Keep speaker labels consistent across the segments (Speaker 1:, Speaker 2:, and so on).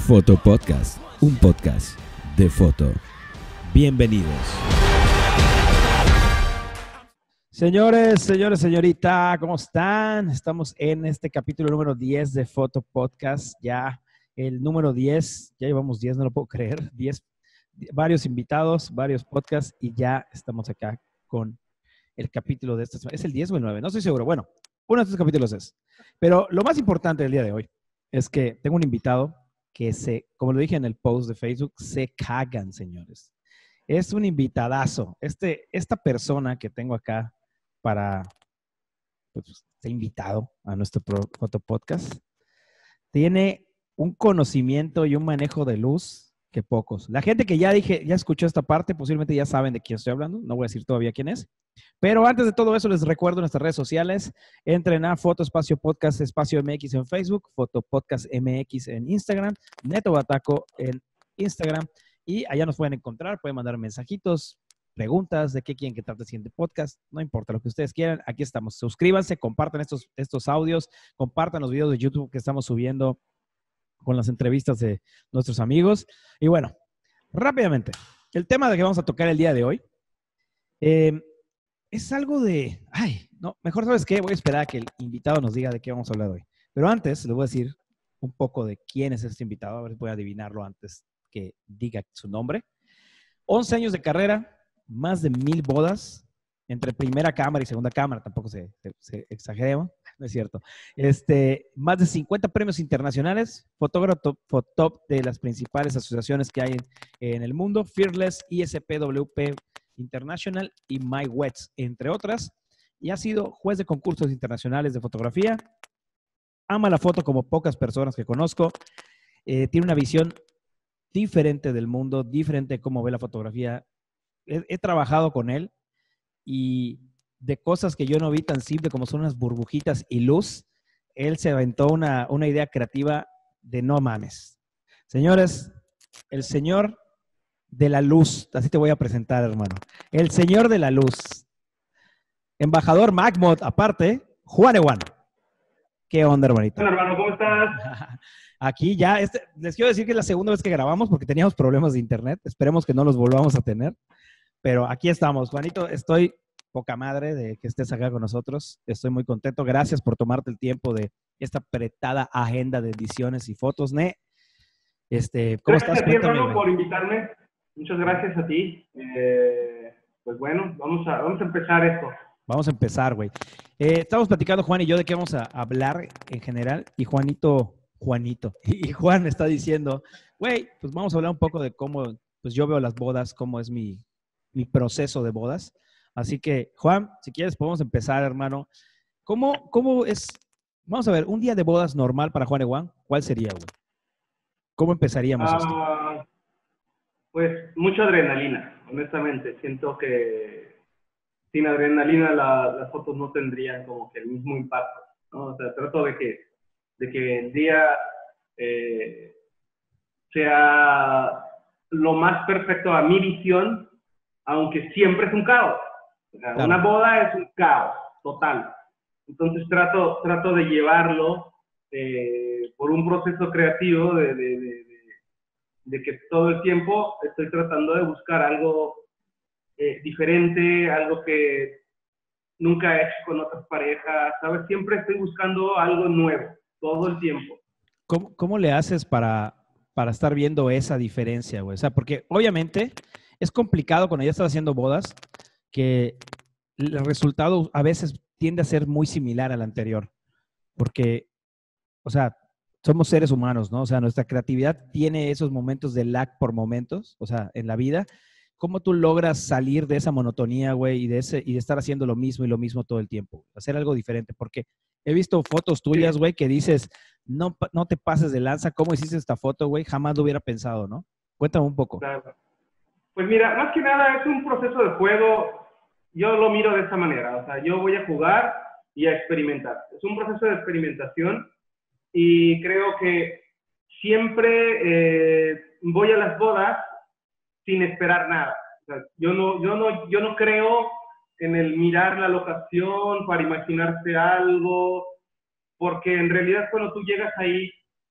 Speaker 1: Foto Podcast, un podcast de foto. Bienvenidos. Señores, señorita, ¿cómo están? Estamos en este capítulo número 10 de Foto Podcast. Ya el número 10, ya llevamos 10, no lo puedo creer. 10, varios invitados, varios podcasts y ya estamos acá con el capítulo de esta semana. ¿Es el 10 o el 9? No estoy seguro. Bueno, uno de estos capítulos es. Pero lo más importante del día de hoy es que tengo un invitado que como lo dije en el post de Facebook, se cagan, señores. Es un invitadazo. Esta persona que tengo acá para ser invitado a nuestro Foto Podcast tiene un conocimiento y un manejo de luz que pocos. La gente que ya escuchó esta parte, posiblemente ya saben de quién estoy hablando. No voy a decir todavía quién es. Pero antes de todo eso, les recuerdo nuestras redes sociales. Entren a Foto Espacio Podcast Espacio MX en Facebook, Foto Podcast MX en Instagram, Neto Bataco en Instagram. Y allá nos pueden encontrar, pueden mandar mensajitos, preguntas de qué quieren que trate el siguiente podcast. No importa lo que ustedes quieran, aquí estamos. Suscríbanse, compartan estos audios, compartan los videos de YouTube que estamos subiendo con las entrevistas de nuestros amigos. Y bueno, rápidamente, el tema de que vamos a tocar el día de hoy es algo de... no, mejor ¿sabes qué? Voy a esperar a que el invitado nos diga de qué vamos a hablar hoy. Pero antes, les voy a decir un poco de quién es este invitado. A ver si voy a adivinarlo antes que diga su nombre. 11 años de carrera, más de 1000 bodas, entre primera cámara y segunda cámara, tampoco se exageremos, no es cierto. Más de 50 premios internacionales, fotógrafo top de las principales asociaciones que hay en el mundo, Fearless, ISPWP International y MyWets, entre otras, y ha sido juez de concursos internacionales de fotografía. Ama la foto como pocas personas que conozco. Tiene una visión diferente del mundo, diferente de cómo ve la fotografía. He trabajado con él y de cosas que yo no vi tan simple como son unas burbujitas y luz, él se aventó una idea creativa de no mames. Señores, el señor de la luz, así te voy a presentar, hermano. El señor de la luz. Embajador MacMod, aparte, Juan Ewan. ¿Qué onda, hermanito?
Speaker 2: Hola, hermano, ¿cómo estás?
Speaker 1: Aquí ya, les quiero decir que es la segunda vez que grabamos porque teníamos problemas de internet. Esperemos que no los volvamos a tener. Pero aquí estamos. Juanito, estoy poca madre de que estés acá con nosotros. Estoy muy contento. Gracias por tomarte el tiempo de esta apretada agenda de ediciones y fotos. ¿Cómo
Speaker 2: Gracias
Speaker 1: estás?
Speaker 2: a ti,
Speaker 1: Cuéntame,
Speaker 2: hermano,
Speaker 1: güey.
Speaker 2: por invitarme. Muchas gracias a ti. Pues bueno, vamos a empezar esto.
Speaker 1: Vamos a empezar, güey. Estamos platicando, Juan y yo, de qué vamos a hablar en general. Y Juanito, y Juan está diciendo, güey, pues vamos a hablar un poco de cómo, pues yo veo las bodas, cómo es mi proceso de bodas. Así que, Juan, si quieres, podemos empezar, hermano. ¿Cómo es? Vamos a ver, un día de bodas normal para Juan y Juan, ¿cuál sería, güey? ¿Cómo empezaríamos esto?
Speaker 2: Pues mucha adrenalina, honestamente. Siento que sin adrenalina las fotos no tendrían como que el mismo impacto, ¿no? O sea, trato de que el día sea lo más perfecto a mi visión, aunque siempre es un caos. O sea,
Speaker 1: Claro.
Speaker 2: una boda es un caos total. Entonces trato de llevarlo por un proceso creativo de que todo el tiempo estoy tratando de buscar algo diferente, algo que nunca he hecho con otras parejas, ¿sabes? Siempre estoy buscando algo nuevo, todo el tiempo.
Speaker 1: ¿Cómo le haces para estar viendo esa diferencia, güey? O sea, porque obviamente es complicado cuando ya estás haciendo bodas que el resultado a veces tiende a ser muy similar al anterior. Porque, o sea, somos seres humanos, ¿no? O sea, nuestra creatividad tiene esos momentos de lag por momentos, o sea, en la vida. ¿Cómo tú logras salir de esa monotonía, güey, y de estar haciendo lo mismo y lo mismo todo el tiempo? Hacer algo diferente, porque he visto fotos tuyas, güey, que dices, no te pases de lanza, ¿cómo hiciste esta foto, güey? Jamás lo hubiera pensado, ¿no? Cuéntame un poco.
Speaker 2: Claro. Pues mira, más que nada es un proceso de juego, yo lo miro de esta manera, o sea, yo voy a jugar y a experimentar. Es un proceso de experimentación y creo que siempre voy a las bodas sin esperar nada. O sea, yo no creo en el mirar la locación para imaginarse algo, porque en realidad cuando tú llegas ahí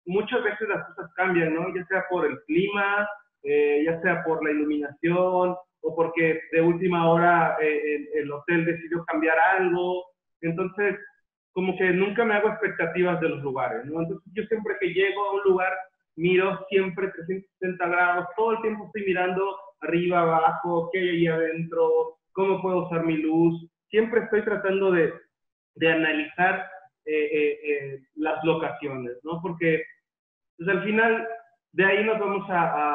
Speaker 2: muchas veces las cosas cambian, ¿no? Ya sea por el clima, ya sea por la iluminación, o porque de última hora el hotel decidió cambiar algo. Entonces, como que nunca me hago expectativas de los lugares, ¿no? Entonces, yo siempre que llego a un lugar, miro siempre 360 grados, todo el tiempo estoy mirando arriba, abajo, qué hay ahí adentro, cómo puedo usar mi luz. Siempre estoy tratando de analizar las locaciones, ¿no? Porque pues, al final de ahí nos vamos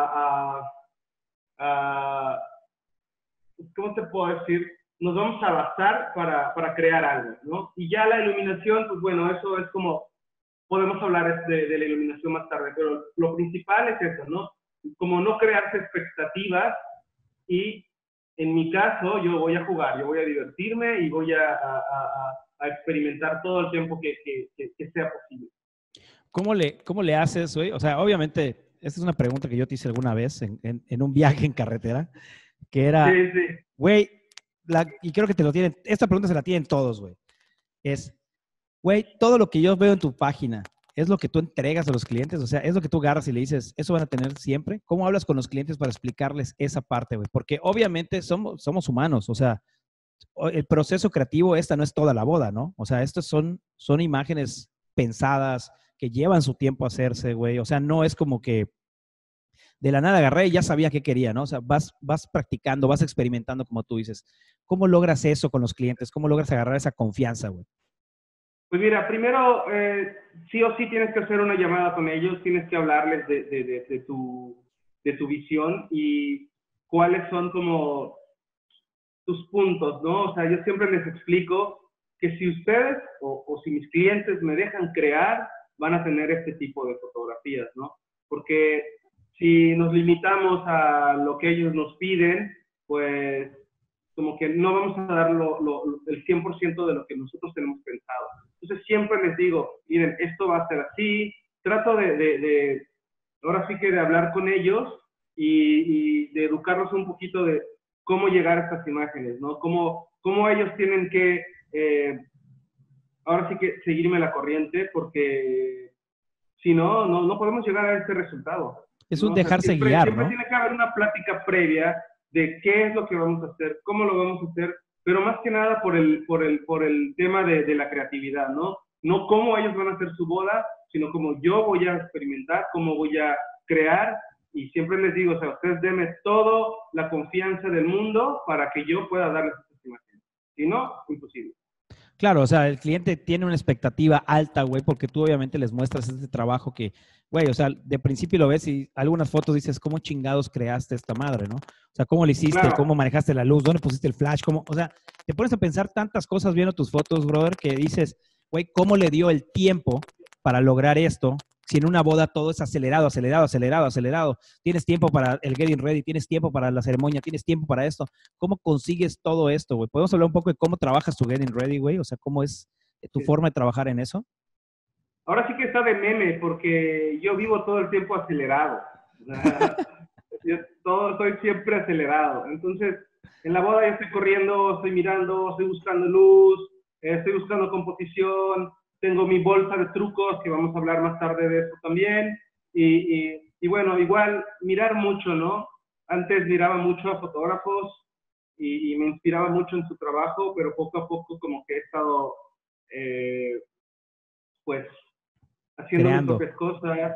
Speaker 2: a ¿cómo te puedo decir? Nos vamos a basar para crear algo, ¿no? Y ya la iluminación, pues bueno, eso es como, podemos hablar de la iluminación más tarde, pero lo principal es eso, ¿no? Como no crearse expectativas y en mi caso yo voy a jugar, yo voy a divertirme y voy a experimentar todo el tiempo que sea posible.
Speaker 1: ¿Cómo le haces, güey? O sea, obviamente, esta es una pregunta que yo te hice alguna vez en un viaje en carretera, que era,
Speaker 2: Sí, sí.
Speaker 1: güey, y creo que te lo tienen, esta pregunta se la tienen todos, güey. Es, güey, todo lo que yo veo en tu página, ¿es lo que tú entregas a los clientes? O sea, ¿es lo que tú agarras y le dices, eso van a tener siempre? ¿Cómo hablas con los clientes para explicarles esa parte, güey? Porque obviamente somos humanos, o sea, el proceso creativo, esta no es toda la boda, ¿no? O sea, estas son imágenes pensadas que llevan su tiempo a hacerse, güey. O sea, no es como que de la nada agarré y ya sabía qué quería, ¿no? O sea, vas practicando, vas experimentando, como tú dices. ¿Cómo logras eso con los clientes? ¿Cómo logras agarrar esa confianza, güey?
Speaker 2: Pues mira, primero, sí o sí tienes que hacer una llamada con ellos, tienes que hablarles de tu visión y cuáles son como tus puntos, ¿no? O sea, yo siempre les explico que si ustedes o si mis clientes me dejan crear, van a tener este tipo de fotografías, ¿no? Porque si nos limitamos a lo que ellos nos piden, pues como que no vamos a dar el 100% de lo que nosotros tenemos pensado. Entonces siempre les digo, miren, esto va a ser así, trato ahora sí que de hablar con ellos y de educarlos un poquito de cómo llegar a estas imágenes, ¿no? Cómo ellos tienen que, ahora sí que seguirme la corriente, porque si no, no podemos llegar a este resultado.
Speaker 1: Es un
Speaker 2: ¿no? O sea,
Speaker 1: dejarse guiar,
Speaker 2: siempre
Speaker 1: ¿no?
Speaker 2: tiene que haber una plática previa de qué es lo que vamos a hacer, cómo lo vamos a hacer, pero más que nada por el tema de la creatividad, ¿no? No cómo ellos van a hacer su boda, sino cómo yo voy a experimentar, cómo voy a crear, y siempre les digo, o sea, ustedes denme toda la confianza del mundo para que yo pueda darles estas imágenes. Si no, imposible.
Speaker 1: Claro, o sea, el cliente tiene una expectativa alta, güey, porque tú obviamente les muestras este trabajo que, güey, o sea, de principio lo ves y algunas fotos dices, ¿cómo chingados creaste esta madre, no? O sea, ¿cómo lo hiciste?
Speaker 2: Claro.
Speaker 1: ¿Cómo manejaste la luz? ¿Dónde pusiste el flash? ¿Cómo? O sea, te pones a pensar tantas cosas viendo tus fotos, brother, que dices, güey, ¿cómo le dio el tiempo para lograr esto? Si en una boda todo es acelerado, acelerado, acelerado, acelerado. Tienes tiempo para el getting ready, tienes tiempo para la ceremonia, tienes tiempo para esto. ¿Cómo consigues todo esto, güey? ¿Podemos hablar un poco de cómo trabajas tu getting ready, güey? O sea, ¿cómo es tu forma de trabajar en eso?
Speaker 2: Ahora sí que está de meme, porque yo vivo todo el tiempo acelerado. Yo estoy siempre acelerado. Entonces, en la boda yo estoy corriendo, estoy mirando, estoy buscando luz, estoy buscando composición, tengo mi bolsa de trucos, que vamos a hablar más tarde de eso también. Y bueno, igual mirar mucho, ¿no? Antes miraba mucho a fotógrafos y me inspiraba mucho en su trabajo, pero poco a poco como que he estado, pues, haciendo mis
Speaker 1: Creando.
Speaker 2: propias cosas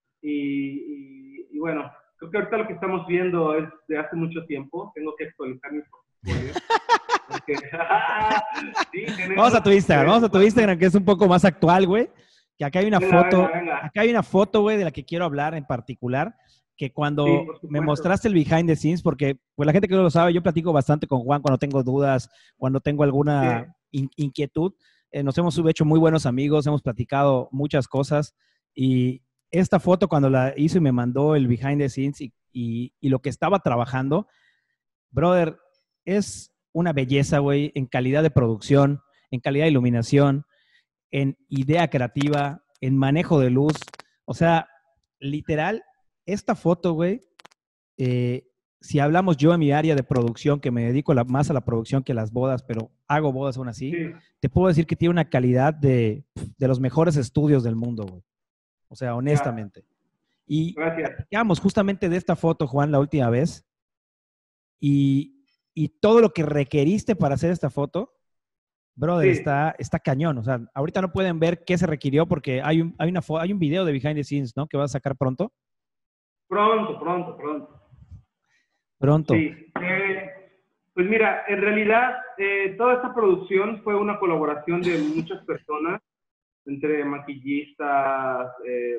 Speaker 2: y bueno, creo que ahorita lo que estamos viendo es de hace mucho tiempo, tengo que actualizar mi portfolio. Porque, sí,
Speaker 1: Vamos a tu Instagram, que es un poco más actual, güey. Que acá hay una foto,
Speaker 2: venga.
Speaker 1: acá hay una foto, güey, de la que quiero hablar en particular, que cuando
Speaker 2: Sí,
Speaker 1: me mostraste el behind the scenes, porque pues la gente que no lo sabe, yo platico bastante con Juan cuando tengo dudas, cuando tengo alguna inquietud. Nos hemos hecho muy buenos amigos, hemos platicado muchas cosas y esta foto cuando la hizo y me mandó el behind the scenes y lo que estaba trabajando, brother, es una belleza, güey, en calidad de producción, en calidad de iluminación, en idea creativa, en manejo de luz. O sea, literal, esta foto, güey, si hablamos yo en mi área de producción, que me dedico más a la producción que a las bodas, pero hago bodas aún así, te puedo decir que tiene una calidad de los mejores estudios del mundo, güey. O sea,
Speaker 2: Ya,
Speaker 1: honestamente. Y
Speaker 2: gracias.
Speaker 1: platicamos justamente de esta foto, Juan, la última vez. Y todo lo que requeriste para hacer esta foto, brother,
Speaker 2: Sí,
Speaker 1: está cañón. O sea, ahorita no pueden ver qué se requirió porque hay un video de behind the scenes, ¿no? Que vas a sacar pronto.
Speaker 2: pronto, pronto, pronto.
Speaker 1: Pronto.
Speaker 2: Sí. Pues mira, en realidad toda esta producción fue una colaboración de muchas personas, entre maquillistas.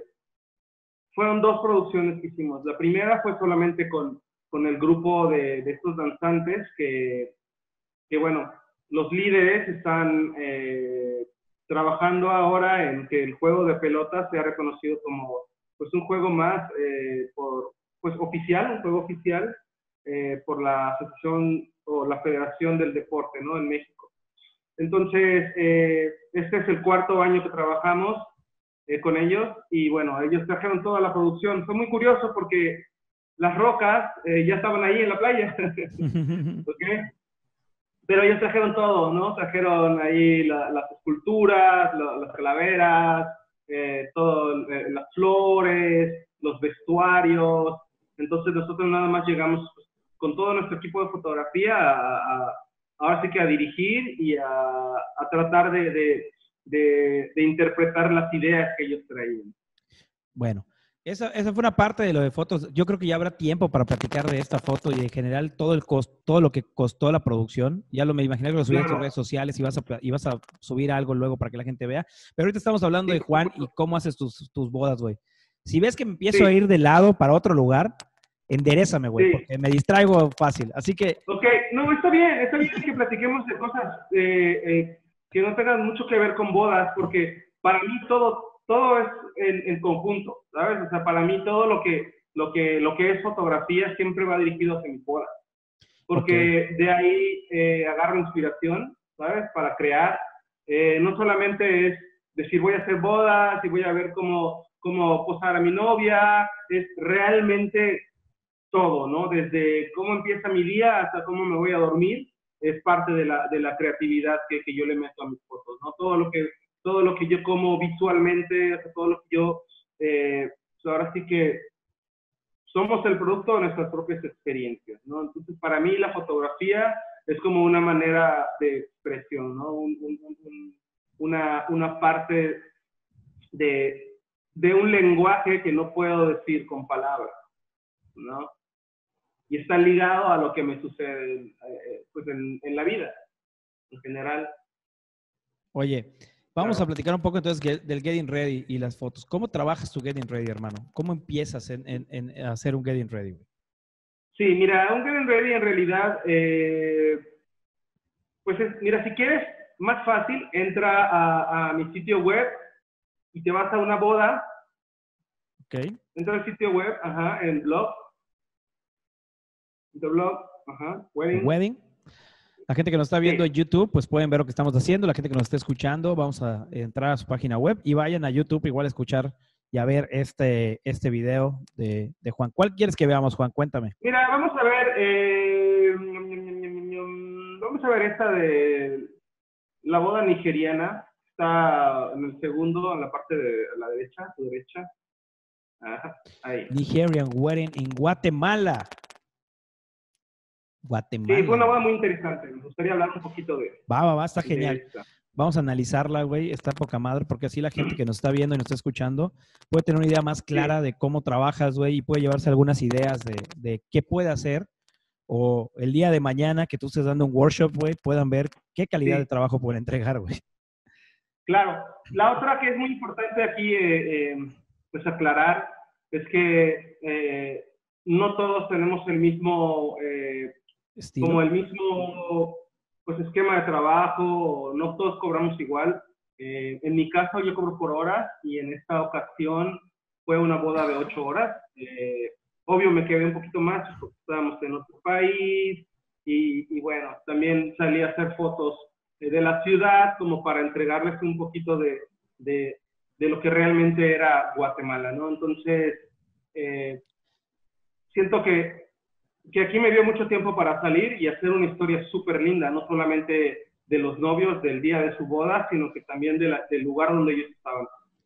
Speaker 2: Fueron dos producciones que hicimos. La primera fue solamente con el grupo de estos danzantes que, bueno, los líderes están trabajando ahora en que el juego de pelota sea reconocido como pues un juego más pues oficial, un juego oficial por la asociación o la Federación del Deporte, ¿no? En México. Entonces, este es el cuarto año que trabajamos con ellos y bueno, ellos trajeron toda la producción. Fue muy curioso porque las rocas ya estaban ahí en la playa, ¿ok? Pero ellos trajeron todo, ¿no? Trajeron ahí las esculturas, las calaveras, todo, las flores, los vestuarios. Entonces nosotros nada más llegamos pues, con todo nuestro equipo de fotografía ahora sí que a dirigir y a tratar de interpretar las ideas que ellos traían.
Speaker 1: Bueno, esa fue una parte de lo de fotos. Yo creo que ya habrá tiempo para platicar de esta foto y en general todo el costo, todo lo que costó la producción. Ya lo me imaginé que lo subías a tus
Speaker 2: Claro,
Speaker 1: redes sociales y vas a subir algo luego para que la gente vea. Pero ahorita estamos hablando
Speaker 2: sí,
Speaker 1: de
Speaker 2: por
Speaker 1: Juan y
Speaker 2: supuesto.
Speaker 1: cómo haces tus bodas, güey. Si ves que me empiezo a
Speaker 2: Sí,
Speaker 1: ir de lado para otro lugar, enderezame, güey,
Speaker 2: sí.
Speaker 1: porque me distraigo fácil. Así que,
Speaker 2: Ok, no, está bien que platiquemos de cosas que no tengan mucho que ver con bodas, porque para mí todo es en conjunto, ¿sabes? O sea, para mí todo lo que es fotografía siempre va dirigido hacia mi boda,
Speaker 1: ok,
Speaker 2: porque de ahí agarro inspiración, ¿sabes? Para crear. No solamente es decir voy a hacer bodas y voy a ver cómo posar a mi novia, es realmente todo, ¿no? Desde cómo empieza mi día hasta cómo me voy a dormir, es parte de la creatividad que yo le meto a mis fotos, ¿no? Todo lo que yo como visualmente, todo lo que yo, pues ahora sí que somos el producto de nuestras propias experiencias, ¿no? Entonces, para mí la fotografía es como una manera de expresión, ¿no? Una parte de, de un lenguaje que no puedo decir con palabras, ¿no? Y está ligado a lo que me sucede pues en la vida en general.
Speaker 1: oye, vamos a
Speaker 2: Claro.
Speaker 1: platicar un poco entonces del Getting Ready y las fotos. ¿Cómo trabajas tu Getting Ready, hermano? ¿Cómo empiezas en hacer un Getting Ready, güey?
Speaker 2: Sí, mira, un Get Ready en realidad, pues mira, si quieres, más fácil, entra a mi sitio web y te vas a una boda,
Speaker 1: Ok.
Speaker 2: entra al sitio web, ajá, en blog, the blog, ajá,
Speaker 1: El
Speaker 2: wedding.
Speaker 1: wedding. La gente que nos está viendo en
Speaker 2: Sí,
Speaker 1: YouTube, pues pueden ver lo que estamos haciendo. La gente que nos está escuchando, vamos a entrar a su página web y vayan a YouTube igual a escuchar y a ver este video de Juan. ¿Cuál quieres que veamos, Juan? Cuéntame.
Speaker 2: mira, vamos a ver esta de la boda nigeriana. Está en el segundo, en la parte de la derecha, a tu derecha. Ajá, ahí.
Speaker 1: Nigerian Wedding en Guatemala.
Speaker 2: Sí, fue
Speaker 1: Guatemala,
Speaker 2: una boda
Speaker 1: güey.
Speaker 2: muy interesante. Me gustaría hablar un poquito
Speaker 1: Va, está
Speaker 2: de
Speaker 1: genial.
Speaker 2: esta.
Speaker 1: Vamos a analizarla, güey. Está poca madre, porque así la gente que nos está viendo y nos está escuchando puede tener una idea más clara
Speaker 2: Sí,
Speaker 1: de cómo trabajas, güey, y puede llevarse algunas ideas de qué puede hacer. O el día de mañana que tú estés dando un workshop, güey, puedan ver qué calidad de
Speaker 2: sí,
Speaker 1: trabajo pueden entregar, güey.
Speaker 2: claro. La otra que es muy importante aquí, pues aclarar, es que no todos tenemos el mismo,
Speaker 1: Estilo.
Speaker 2: como el mismo, pues esquema de trabajo, no todos cobramos igual. En mi caso yo cobro por horas y en esta ocasión fue una boda de 8 horas. Obvio me quedé un poquito más porque estábamos en otro país y bueno, también salí a hacer fotos de la ciudad como para entregarles un poquito de, de lo que realmente era Guatemala, ¿no? Entonces, eh, siento que aquí me dio mucho tiempo para salir y hacer una historia súper linda, no solamente de los novios del día de su boda, sino que también del lugar donde ellos estaban.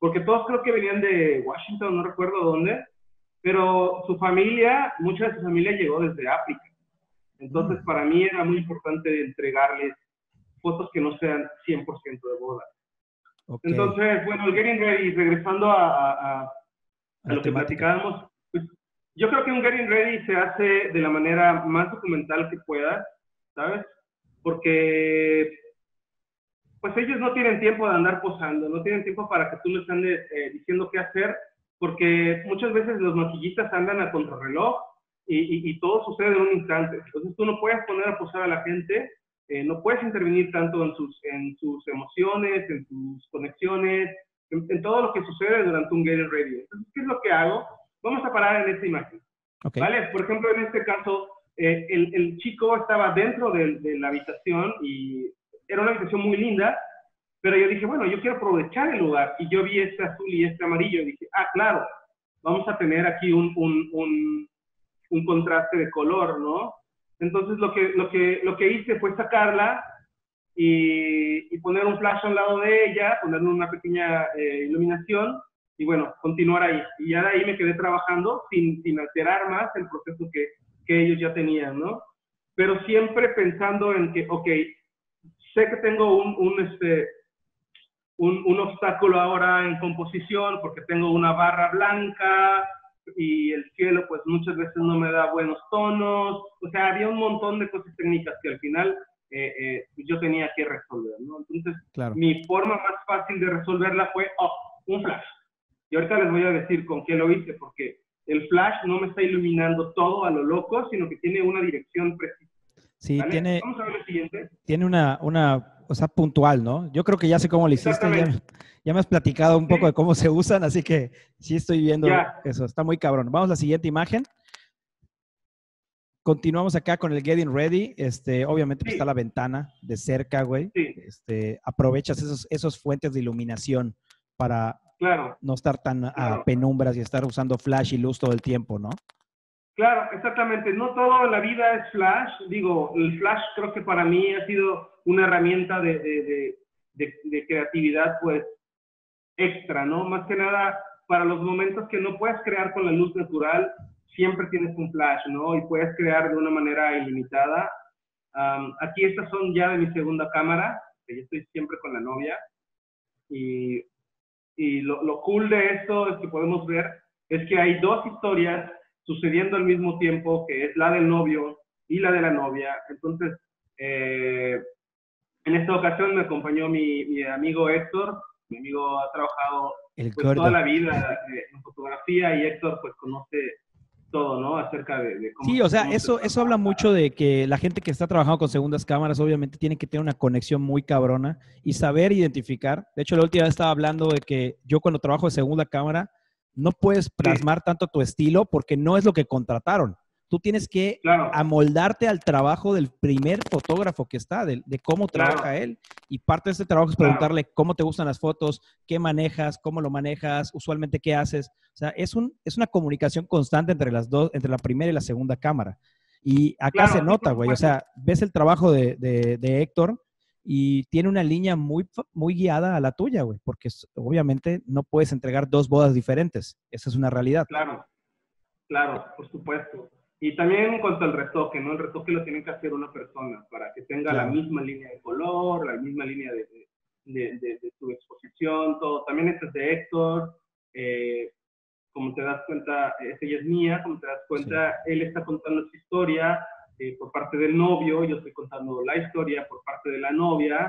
Speaker 2: porque todos creo que venían de Washington, no recuerdo dónde, pero su familia, mucha de su familia llegó desde África. Entonces, para mí era muy importante entregarles fotos que no sean 100% de boda. Okay. Entonces, bueno, el Getting Ready, regresando a lo que platicábamos, pues, yo creo que un Getting Ready se hace de la manera más documental que puedas, ¿sabes? Porque pues ellos no tienen tiempo de andar posando, no tienen tiempo para que tú les andes diciendo qué hacer, porque muchas veces los maquillistas andan a contrarreloj y todo sucede en un instante. Entonces tú no puedes poner a posar a la gente, no puedes intervenir tanto en sus emociones, en sus conexiones, en todo lo que sucede durante un Getting Ready. Entonces, ¿qué es lo que hago? Vamos a parar en esta imagen. Okay. ¿Vale? Por ejemplo, en este caso, el chico estaba dentro de la habitación y era una habitación muy linda, pero yo dije, bueno, yo quiero aprovechar el lugar, y yo vi este azul y este amarillo, y dije, claro, vamos a tener aquí un contraste de color, ¿no? Entonces lo que hice fue sacarla y poner un flash al lado de ella, ponerle una pequeña iluminación, y bueno, continuar ahí. Y ya de ahí me quedé trabajando sin alterar más el proceso que ellos ya tenían, ¿no? Pero siempre pensando en que, ok, sé que tengo un obstáculo ahora en composición porque tengo una barra blanca y el cielo pues muchas veces no me da buenos tonos. O sea, había un montón de cosas técnicas que al final yo tenía que resolver, ¿no? Entonces, claro, mi forma más fácil de resolverla fue, un flash. Y ahorita les voy a decir con qué lo hice, porque el flash no me está iluminando todo a lo loco, sino que tiene una dirección precisa.
Speaker 1: Sí,
Speaker 2: ¿vale? Vamos a ver el siguiente.
Speaker 1: Tiene una, o sea, puntual, ¿no? Yo creo que ya sé cómo lo hiciste, ya me has platicado un poco de cómo se usan, así que sí estoy viendo eso, está muy cabrón. Vamos a la siguiente imagen. Continuamos acá con el Getting Ready. Obviamente pues, está la ventana de cerca, güey. Sí. Aprovechas esos fuentes de iluminación para no estar tan a penumbras y estar usando flash y luz todo el tiempo, ¿no?
Speaker 2: Claro, exactamente. No todo en la vida es flash. Digo, el flash creo que para mí ha sido una herramienta de creatividad, pues, extra, ¿no? Más que nada, para los momentos que no puedes crear con la luz natural, siempre tienes un flash, ¿no? Y puedes crear de una manera ilimitada. Aquí estas son ya de mi segunda cámara, que yo estoy siempre con la novia. Y lo cool de esto es que podemos ver, es que hay dos historias sucediendo al mismo tiempo, que es la del novio y la de la novia. Entonces, en esta ocasión me acompañó mi amigo Héctor. Mi amigo ha trabajado pues, toda la vida en fotografía, y Héctor pues conoce todo, ¿no? Acerca de cómo...
Speaker 1: Sí, o sea, eso habla mucho de que la gente que está trabajando con segundas cámaras obviamente tiene que tener una conexión muy cabrona y saber identificar. De hecho, la última vez estaba hablando de que yo cuando trabajo de segunda cámara no puedes plasmar tanto tu estilo porque no es lo que contrataron. Tú tienes que amoldarte al trabajo del primer fotógrafo que está, de cómo trabaja él. Y parte de este trabajo es preguntarle cómo te gustan las fotos, qué manejas, cómo lo manejas, usualmente qué haces. O sea, es una comunicación constante entre las dos, entre la primera y la segunda cámara. Y acá se nota, güey. O sea, ves el trabajo de Héctor y tiene una línea muy, muy guiada a la tuya, güey. Porque obviamente no puedes entregar dos bodas diferentes. Esa es una realidad.
Speaker 2: Claro, por supuesto. Y también en cuanto al retoque, ¿no? El retoque lo tiene que hacer una persona para que tenga la misma línea de color, la misma línea de su exposición, todo. También este es de Héctor. Como te das cuenta, ella es mía. Como te das cuenta, él está contando su historia por parte del novio, yo estoy contando la historia por parte de la novia.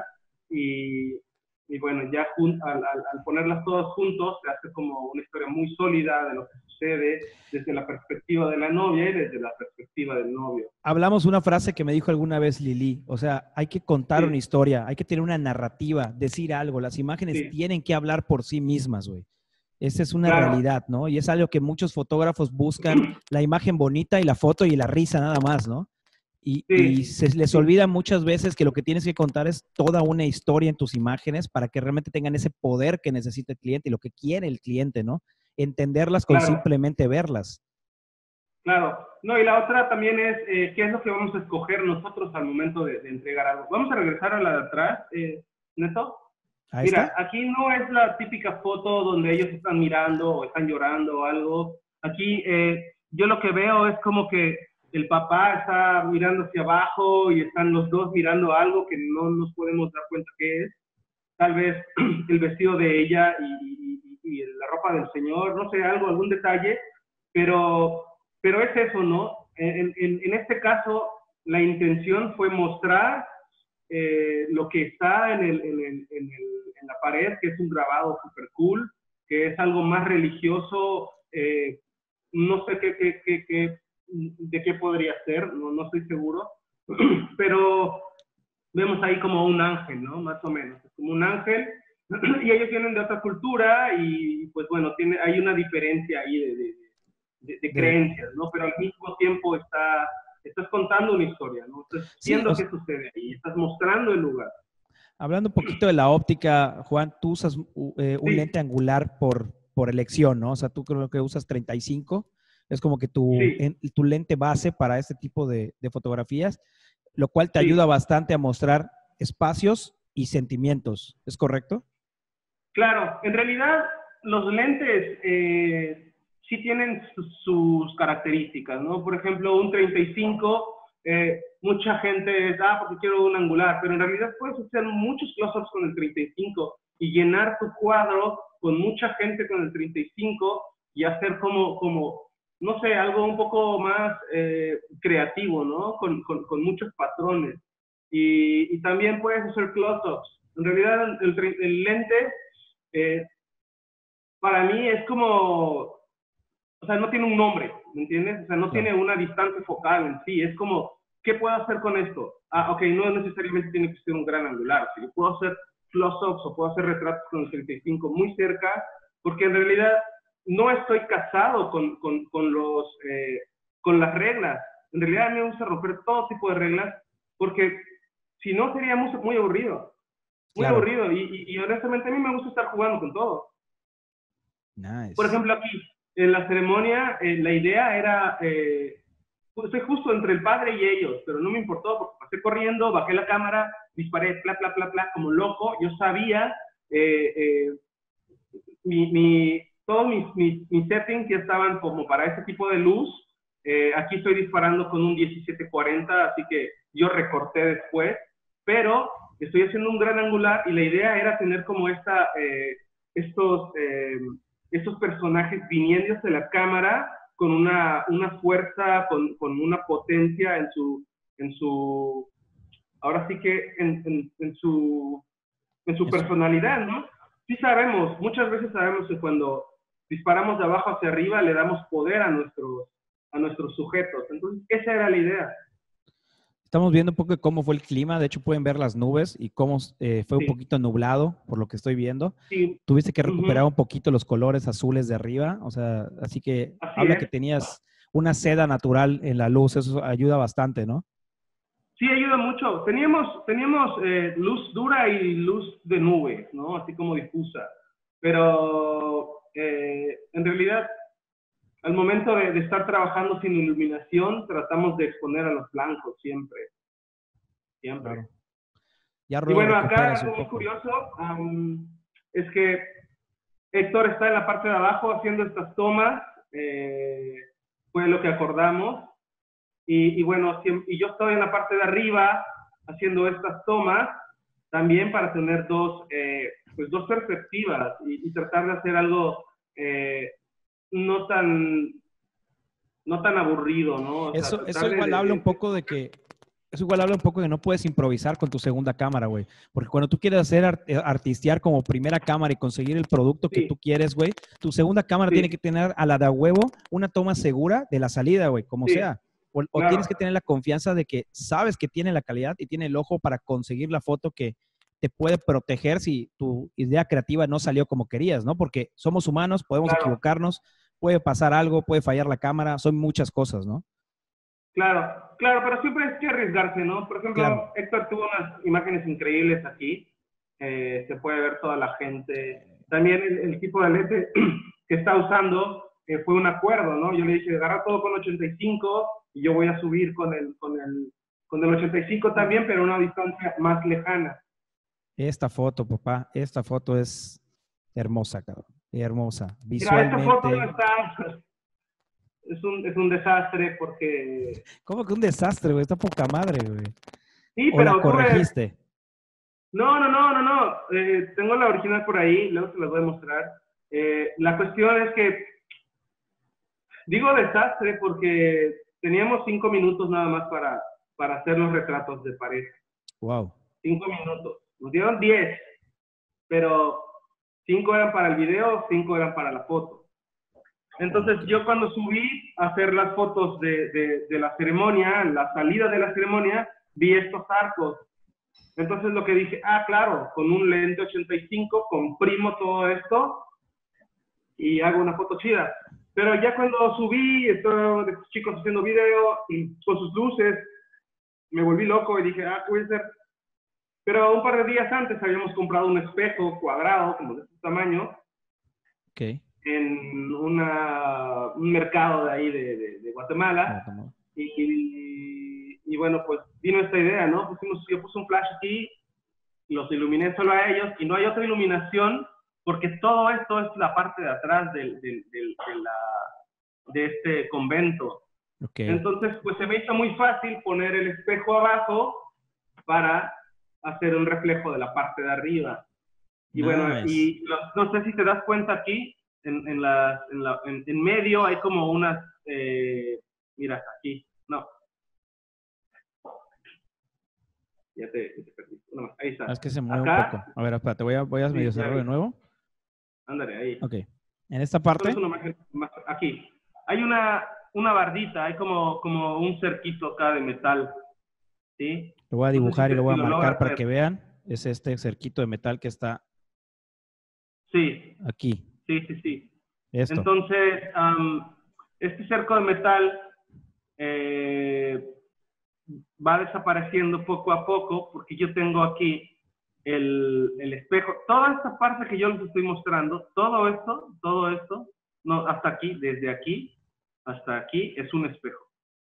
Speaker 2: Y bueno, ya al ponerlas todas juntos, se hace como una historia muy sólida de lo que sucede desde la perspectiva de la novia y desde la perspectiva del novio.
Speaker 1: Hablamos una frase que me dijo alguna vez Lili, o sea, hay que contar una historia, hay que tener una narrativa, decir algo, las imágenes tienen que hablar por sí mismas, güey. Esa es una realidad, ¿no? Y es algo que muchos fotógrafos buscan, la imagen bonita y la foto y la risa nada más, ¿no? Y se les olvida muchas veces que lo que tienes que contar es toda una historia en tus imágenes para que realmente tengan ese poder que necesita el cliente y lo que quiere el cliente, ¿no? Entenderlas con simplemente verlas.
Speaker 2: Claro. No, y la otra también es qué es lo que vamos a escoger nosotros al momento de entregar algo. Vamos a regresar a la de atrás, Neto.
Speaker 1: Ahí
Speaker 2: Mira,
Speaker 1: está.
Speaker 2: aquí no es la típica foto donde ellos están mirando o están llorando o algo. Aquí yo lo que veo es como que el papá está mirando hacia abajo y están los dos mirando algo que no nos podemos dar cuenta qué es. Tal vez el vestido de ella y la ropa del señor, no sé, algo, algún detalle, pero es eso, ¿no? En este caso, la intención fue mostrar lo que está en la pared, que es un grabado super cool, que es algo más religioso, no sé de qué podría ser, no estoy seguro, pero vemos ahí como un ángel, ¿no? Más o menos, es como un ángel, y ellos vienen de otra cultura y pues bueno, hay una diferencia ahí de
Speaker 1: De,
Speaker 2: creencias, ¿no? Pero al mismo tiempo estás contando una historia, ¿no? Estás
Speaker 1: sí,
Speaker 2: viendo qué sucede ahí, estás mostrando el lugar.
Speaker 1: hablando un poquito de la óptica, Juan, tú usas un
Speaker 2: Sí,
Speaker 1: lente angular por elección, ¿no? O sea, tú creo que usas 35, es como que
Speaker 2: sí,
Speaker 1: tu lente base para este tipo de fotografías, lo cual te ayuda
Speaker 2: sí.
Speaker 1: bastante a mostrar espacios y sentimientos, ¿es correcto?
Speaker 2: Claro, en realidad los lentes sí tienen sus características, ¿no? Por ejemplo, un 35, mucha gente es, porque quiero un angular, pero en realidad puedes hacer muchos close-ups con el 35 y llenar tu cuadro con mucha gente con el 35 y hacer no sé, algo un poco más creativo, ¿no? Con muchos patrones. Y también puedes hacer close-ups. En realidad el lente eh, para mí es como, o sea, no tiene un nombre, ¿me entiendes? O sea, no
Speaker 1: Claro.
Speaker 2: tiene una distancia focal en sí, es como, ¿qué puedo hacer con esto? Ok, no necesariamente tiene que ser un gran angular, o sea, yo puedo hacer close-ups o puedo hacer retratos con el 35 muy cerca, porque en realidad no estoy casado con las reglas. En realidad a mí me gusta romper todo tipo de reglas, porque si no sería muy aburrido, muy
Speaker 1: Claro.
Speaker 2: aburrido, y honestamente a mí me gusta estar jugando con todo. Por
Speaker 1: Nice.
Speaker 2: ejemplo, aquí, en la ceremonia, la idea era, estoy justo entre el padre y ellos, pero no me importó porque pasé corriendo, bajé la cámara, disparé, bla, bla, bla, bla, como loco. Yo sabía, eh, eh, todos mis settings ya estaban como para ese tipo de luz. Aquí estoy disparando con un 1740, así que yo recorté después, pero estoy haciendo un gran angular y la idea era tener como estos, estos personajes viniendo de la cámara con una fuerza, con una potencia en su, ahora sí que en su
Speaker 1: Eso.
Speaker 2: personalidad, ¿no? Sí sabemos, muchas veces sabemos que cuando disparamos de abajo hacia arriba le damos poder a nuestros sujetos. Entonces, esa era la idea.
Speaker 1: Estamos viendo un poco de cómo fue el clima. De hecho, pueden ver las nubes y cómo fue un
Speaker 2: Sí,
Speaker 1: poquito nublado, por lo que estoy viendo.
Speaker 2: sí.
Speaker 1: Tuviste que recuperar
Speaker 2: Uh-huh.
Speaker 1: un poquito los colores azules de arriba. O sea, así que
Speaker 2: Así
Speaker 1: habla que
Speaker 2: es.
Speaker 1: tenías una seda natural en la luz. Eso ayuda bastante, ¿no?
Speaker 2: Sí, ayuda mucho. Teníamos luz dura y luz de nube, ¿no? Así como difusa. Pero en realidad, al momento de estar trabajando sin iluminación, tratamos de exponer a los blancos siempre, siempre.
Speaker 1: Claro. Ya
Speaker 2: Y
Speaker 1: luego
Speaker 2: bueno, acá
Speaker 1: recuperas un
Speaker 2: algo muy
Speaker 1: poco.
Speaker 2: curioso es que Héctor está en la parte de abajo haciendo estas tomas, fue lo que acordamos, y bueno, y yo estoy en la parte de arriba haciendo estas tomas, también para tener pues dos perspectivas y tratar de hacer algo eh, no tan, no tan aburrido, ¿no? O sea,
Speaker 1: Eso
Speaker 2: tratar
Speaker 1: igual habla un poco de que, eso igual habla un poco de que no puedes improvisar con tu segunda cámara, güey. Porque cuando tú quieres hacer artistear como primera cámara y conseguir el producto que tú
Speaker 2: sí,
Speaker 1: quieres, güey, tu segunda cámara tiene
Speaker 2: sí,
Speaker 1: que tener a la de a huevo una toma segura de la salida, güey, como
Speaker 2: sí,
Speaker 1: sea. O tienes
Speaker 2: claro,
Speaker 1: que tener la confianza de que sabes que tiene la calidad y tiene el ojo para conseguir la foto que te puede proteger si tu idea creativa no salió como querías, ¿no? Porque somos humanos, podemos
Speaker 2: claro.
Speaker 1: equivocarnos, puede pasar algo, puede fallar la cámara, son muchas cosas, ¿no?
Speaker 2: Claro, claro, pero siempre hay que arriesgarse, ¿no? Por
Speaker 1: Claro.
Speaker 2: ejemplo, Héctor tuvo unas imágenes increíbles aquí, se puede ver toda la gente. También el tipo de lente que está usando fue un acuerdo, ¿no? Yo le dije, agarra todo con 85 y yo voy a subir con el 85 también, pero a una distancia más lejana.
Speaker 1: Esta foto, papá, esta foto es hermosa, cabrón. Hermosa.
Speaker 2: Mira, esta foto no
Speaker 1: Visualmente.
Speaker 2: está, es un desastre porque,
Speaker 1: ¿Cómo que un desastre, güey? Está poca madre, güey.
Speaker 2: sí,
Speaker 1: ¿O la
Speaker 2: pero tú ves,
Speaker 1: corregiste?
Speaker 2: no, tengo la original por ahí, luego se las voy a mostrar. La cuestión es que, digo desastre porque teníamos 5 minutos nada más para hacer los retratos de pareja.
Speaker 1: Wow.
Speaker 2: 5 minutos. Nos dieron 10, pero 5 eran para el video, 5 eran para la foto. Entonces yo cuando subí a hacer las fotos de la ceremonia, la salida de la ceremonia, vi estos arcos. Entonces lo que dije, claro, con un lente 85 comprimo todo esto y hago una foto chida. Pero ya cuando subí, estos chicos haciendo video y con sus luces, me volví loco y dije, puede ser. Pero un par de días antes habíamos comprado un espejo cuadrado, como de este tamaño,
Speaker 1: Ok.
Speaker 2: en un mercado de ahí de Guatemala. Y bueno, pues vino esta idea, ¿no? Yo puse un flash aquí, los iluminé solo a ellos y no hay otra iluminación porque todo esto es la parte de atrás de este convento.
Speaker 1: Okay.
Speaker 2: Entonces, pues se me hizo muy fácil poner el espejo abajo para hacer un reflejo de la parte de arriba. Y nice. Bueno, y no sé si te das cuenta aquí, en medio hay como unas, mira, aquí, no. Ya te perdí. No, ahí está.
Speaker 1: Es que se mueve un poco. A ver, espérate, voy a medio cerrar de nuevo.
Speaker 2: Ándale, ahí.
Speaker 1: Ok. En esta parte.
Speaker 2: Aquí. Hay una bardita, hay como un cerquito acá de metal. ¿Sí?
Speaker 1: Lo voy a dibujar y lo voy a marcar para que vean. Es este cerquito de metal que está aquí.
Speaker 2: Sí.
Speaker 1: Esto.
Speaker 2: Entonces, este cerco de metal va desapareciendo poco a poco porque yo tengo aquí el espejo. Toda esta parte que yo les estoy mostrando, todo esto, no, hasta aquí, desde aquí hasta aquí, es un espejo.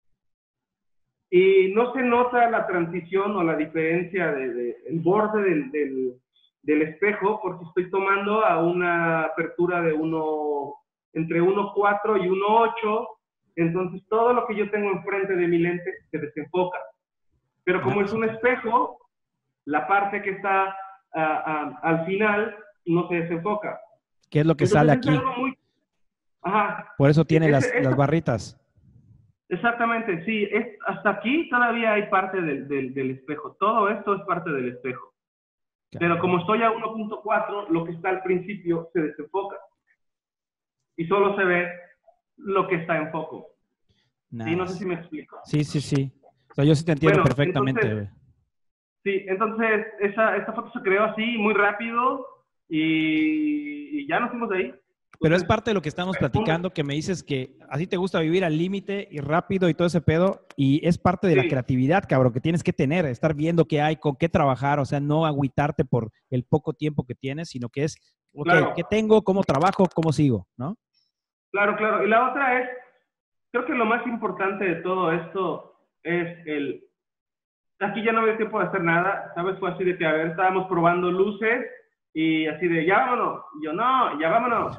Speaker 2: Y no se nota la transición o la diferencia el borde del espejo porque estoy tomando a una apertura de entre 1.4 y 1.8. Entonces todo lo que yo tengo enfrente de mi lente se desenfoca. Pero como es un espejo, la parte que está al final no se desenfoca.
Speaker 1: ¿Qué es lo que sale aquí?
Speaker 2: Ajá.
Speaker 1: Por eso tiene las barritas.
Speaker 2: Exactamente, sí. Hasta aquí todavía hay parte del espejo. Todo esto es parte del espejo. Pero como estoy a 1.4, lo que está al principio se desenfoca. Y solo se ve lo que está en foco. Nice. ¿Sí? No sé si me explico.
Speaker 1: Sí. O sea, yo sí te entiendo perfectamente.
Speaker 2: Entonces esta foto se creó así, muy rápido, y ya nos fuimos de ahí.
Speaker 1: Pero es parte de lo que estamos platicando, que me dices que así te gusta vivir al límite y rápido y todo ese pedo, y es parte de la creatividad, cabrón, que tienes que tener, estar viendo qué hay, con qué trabajar, o sea, no agüitarte por el poco tiempo que tienes, sino que es, ok, claro. ¿Qué tengo? ¿Cómo trabajo? ¿Cómo sigo? ¿No?
Speaker 2: Claro. Y la otra es, creo que lo más importante de todo esto es aquí ya no había tiempo de hacer nada, ¿sabes? Fue así de que, estábamos probando luces, y así de, ya vámonos. Y yo, no, ya vámonos.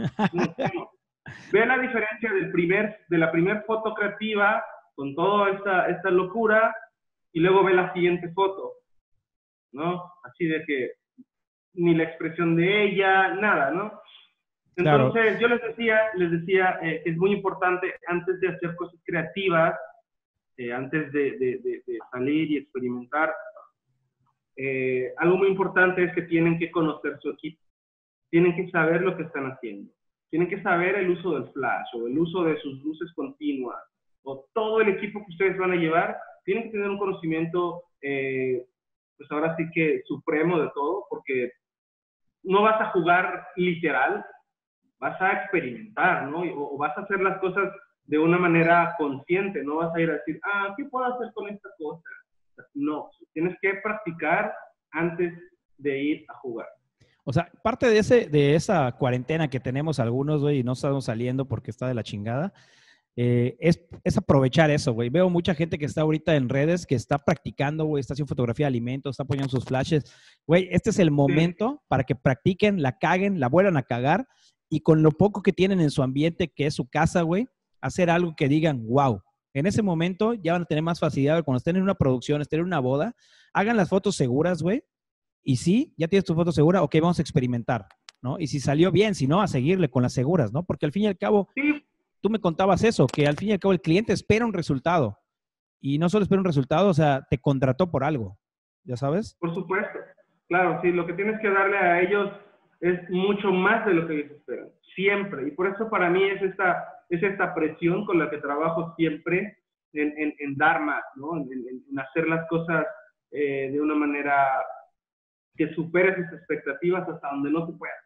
Speaker 2: Ve la diferencia de la primer foto creativa con toda esta locura y luego ve la siguiente foto, ¿no? Así de que ni la expresión de ella, nada, ¿no? Entonces, claro. Yo les decía que es muy importante antes de hacer cosas creativas, antes de salir y experimentar, algo muy importante es que tienen que conocer su equipo, tienen que saber lo que están haciendo, tienen que saber el uso del flash o el uso de sus luces continuas o todo el equipo que ustedes van a llevar, tienen que tener un conocimiento, pues ahora sí que supremo de todo, porque no vas a jugar literal, vas a experimentar, ¿no? O vas a hacer las cosas de una manera consciente, no vas a ir a decir, ¿qué puedo hacer con esta cosa? No, tienes que practicar antes de ir a jugar.
Speaker 1: O sea, parte de esa cuarentena que tenemos algunos, güey, y no estamos saliendo porque está de la chingada, es aprovechar eso, güey. Veo mucha gente que está ahorita en redes, que está practicando, güey, está haciendo fotografía de alimentos, está poniendo sus flashes. Güey, este es el
Speaker 2: Sí,
Speaker 1: momento para que practiquen, la caguen, la vuelvan a cagar y con lo poco que tienen en su ambiente, que es su casa, güey, hacer algo que digan, wow. En ese momento ya van a tener más facilidad cuando estén en una producción, estén en una boda, hagan las fotos seguras, güey. Y sí, ya tienes tu foto segura, ok, vamos a experimentar, ¿no? Y si salió bien, si no, a seguirle con las seguras, ¿no? Porque al fin y al cabo,
Speaker 2: sí,
Speaker 1: tú me contabas eso, que al fin y al cabo el cliente espera un resultado. Y no solo espera un resultado, o sea, te contrató por algo, ¿ya sabes?
Speaker 2: por supuesto. Claro, sí, lo que tienes que darle a ellos es mucho más de lo que ellos esperan, siempre. Y por eso para mí es esta presión con la que trabajo siempre en dar más, ¿no? En hacer las cosas de una manera que supere sus expectativas hasta donde no se pueda.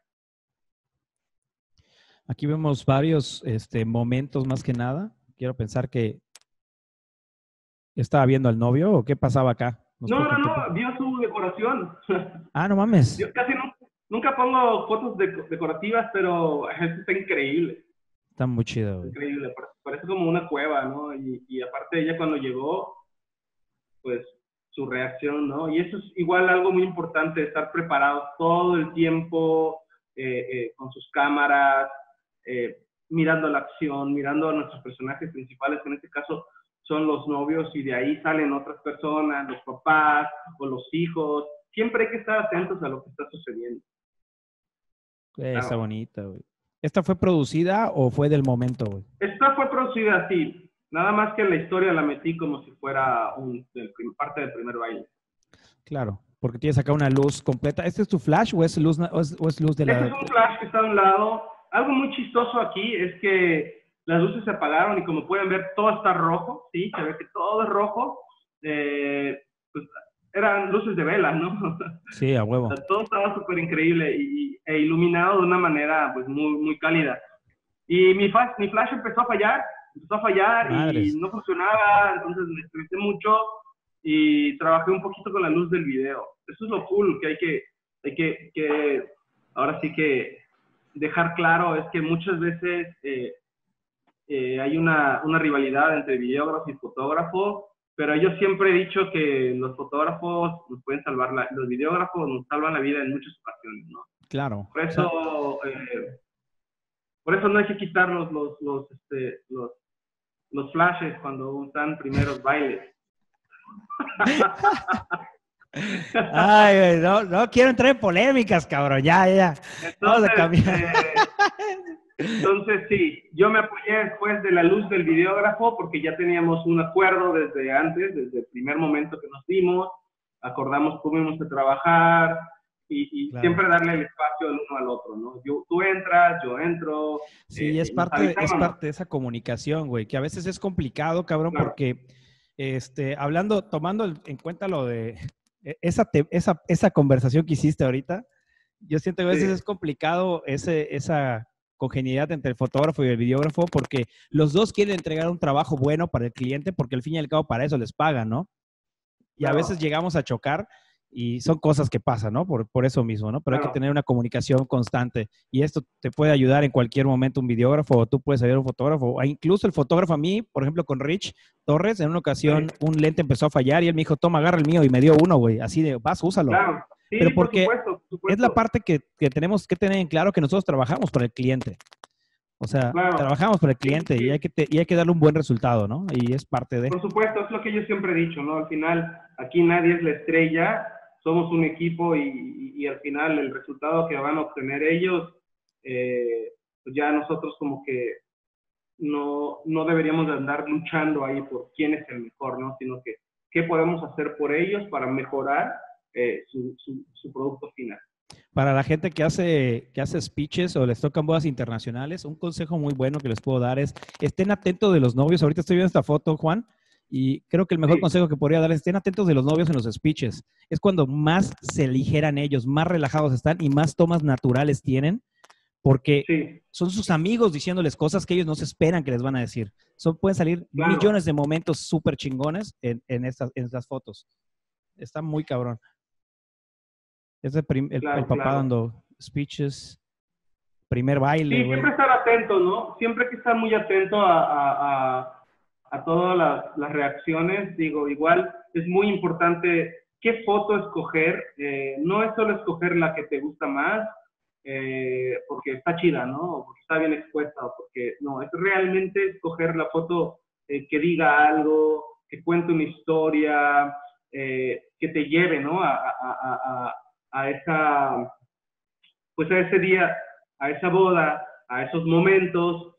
Speaker 1: Aquí vemos varios momentos más que nada. Quiero pensar que estaba viendo al novio o qué pasaba acá. Nos
Speaker 2: No, no,
Speaker 1: cuentan qué.
Speaker 2: no, vio su decoración.
Speaker 1: Ah, no mames.
Speaker 2: Yo casi nunca pongo fotos decorativas, pero esto está increíble.
Speaker 1: Está muy chido, güey.
Speaker 2: Increíble, parece como una cueva, ¿no? Y aparte ella cuando llegó, pues su reacción, ¿no? Y eso es igual algo muy importante, estar preparados todo el tiempo con sus cámaras, mirando la acción, mirando a nuestros personajes principales, que en este caso son los novios, y de ahí salen otras personas, los papás o los hijos. Siempre hay que estar atentos a lo que está sucediendo.
Speaker 1: Está
Speaker 2: Claro.
Speaker 1: bonita, güey. ¿Esta fue producida o fue del momento, güey?
Speaker 2: Esta fue producida así, nada más que la historia la metí como si fuera parte del primer baile.
Speaker 1: Claro, porque tienes acá una luz completa. ¿Este es tu flash o es luz, o es luz de
Speaker 2: Este
Speaker 1: la...
Speaker 2: es un flash que está a un lado. Algo muy chistoso aquí es que las luces se apagaron y como pueden ver todo está rojo, ¿sí? Se ve que todo es rojo. Pues eran luces de vela, ¿no?
Speaker 1: Sí, a
Speaker 2: O
Speaker 1: huevo.
Speaker 2: sea, todo estaba súper increíble e iluminado de una manera pues muy cálida. Y mi flash empezó a fallar y
Speaker 1: Madres.
Speaker 2: no funcionaba, entonces me estresé mucho y trabajé un poquito con la luz del video. Eso es lo cool que que ahora sí que dejar claro, es que muchas veces hay una rivalidad entre videógrafo y fotógrafo, pero yo siempre he dicho que los fotógrafos nos pueden salvar, los videógrafos nos salvan la vida en muchas ocasiones, ¿no?
Speaker 1: Claro.
Speaker 2: Por
Speaker 1: O sea,
Speaker 2: eso, por eso no hay que quitar los flashes cuando están primeros bailes.
Speaker 1: ay, güey, no, no quiero entrar en polémicas, cabrón. Ya, ya. Vamos a
Speaker 2: Entonces,
Speaker 1: cambiar.
Speaker 2: entonces sí, yo me apoyé después de la luz del videógrafo porque ya teníamos un acuerdo desde antes, desde el primer momento que nos vimos, acordamos cómo íbamos a trabajar y
Speaker 1: Claro.
Speaker 2: siempre darle el espacio del uno al otro, ¿no? Tú entras, yo entro,
Speaker 1: Sí,
Speaker 2: nos
Speaker 1: es
Speaker 2: avisábamos.
Speaker 1: parte de esa comunicación, güey, que a veces es complicado, cabrón,
Speaker 2: Claro,
Speaker 1: porque hablando, tomando en cuenta lo de esa conversación que hiciste ahorita, yo siento que a veces
Speaker 2: sí,
Speaker 1: es complicado esa congenialidad entre el fotógrafo y el videógrafo, porque los dos quieren entregar un trabajo bueno para el cliente, porque al fin y al cabo para eso les pagan, ¿no? Y a veces
Speaker 2: claro,
Speaker 1: llegamos a chocar y son cosas que pasan, ¿no? Por eso mismo, ¿no? Pero hay que
Speaker 2: claro.
Speaker 1: tener una comunicación constante y esto te puede ayudar en cualquier momento un videógrafo o tú puedes ayudar a un fotógrafo, o incluso el fotógrafo a mí, por ejemplo, con Rich Torres, en una ocasión
Speaker 2: Sí,
Speaker 1: un lente empezó a fallar y él me dijo, toma, agarra el mío y me dio uno, güey, así de, vas, úsalo.
Speaker 2: claro.
Speaker 1: Pero
Speaker 2: Sí, por
Speaker 1: porque
Speaker 2: supuesto, por
Speaker 1: es la
Speaker 2: supuesto.
Speaker 1: parte que tenemos que tener en claro que nosotros trabajamos para el cliente. O sea,
Speaker 2: Claro.
Speaker 1: trabajamos para el
Speaker 2: Sí,
Speaker 1: cliente y
Speaker 2: sí.
Speaker 1: y hay que darle un buen resultado, ¿no? Y es parte de...
Speaker 2: Por supuesto, es lo que yo siempre he dicho, ¿no? Al final, aquí nadie es la estrella, somos un equipo y al final el resultado que van a obtener ellos, pues ya nosotros como que no deberíamos de andar luchando ahí por quién es el mejor, ¿no? Sino que qué podemos hacer por ellos para mejorar su producto final.
Speaker 1: Para la gente que hace speeches o les tocan bodas internacionales, un consejo muy bueno que les puedo dar es estén atentos de los novios. Ahorita estoy viendo esta foto, Juan, y creo que el mejor
Speaker 2: Sí,
Speaker 1: consejo que podría dar es estén atentos de los novios en los speeches. Es cuando más se aligeran ellos, más relajados están y más tomas naturales tienen, porque
Speaker 2: sí,
Speaker 1: son sus amigos diciéndoles cosas que ellos no se esperan que les van a decir. Pueden salir
Speaker 2: claro,
Speaker 1: millones de momentos súper chingones en estas fotos. Está muy cabrón. Es el papá
Speaker 2: claro.
Speaker 1: dando speeches. primer baile,
Speaker 2: Sí,
Speaker 1: güey.
Speaker 2: siempre estar atento, ¿no? Siempre hay que estar muy atento a todas las reacciones. Digo, igual es muy importante qué foto escoger. No es solo escoger la que te gusta más, porque está chida, ¿no? O porque está bien expuesta, o porque no, es realmente escoger la foto que diga algo, que cuente una historia, que te lleve, ¿no? A esa, pues a ese día, a esa boda, a esos momentos.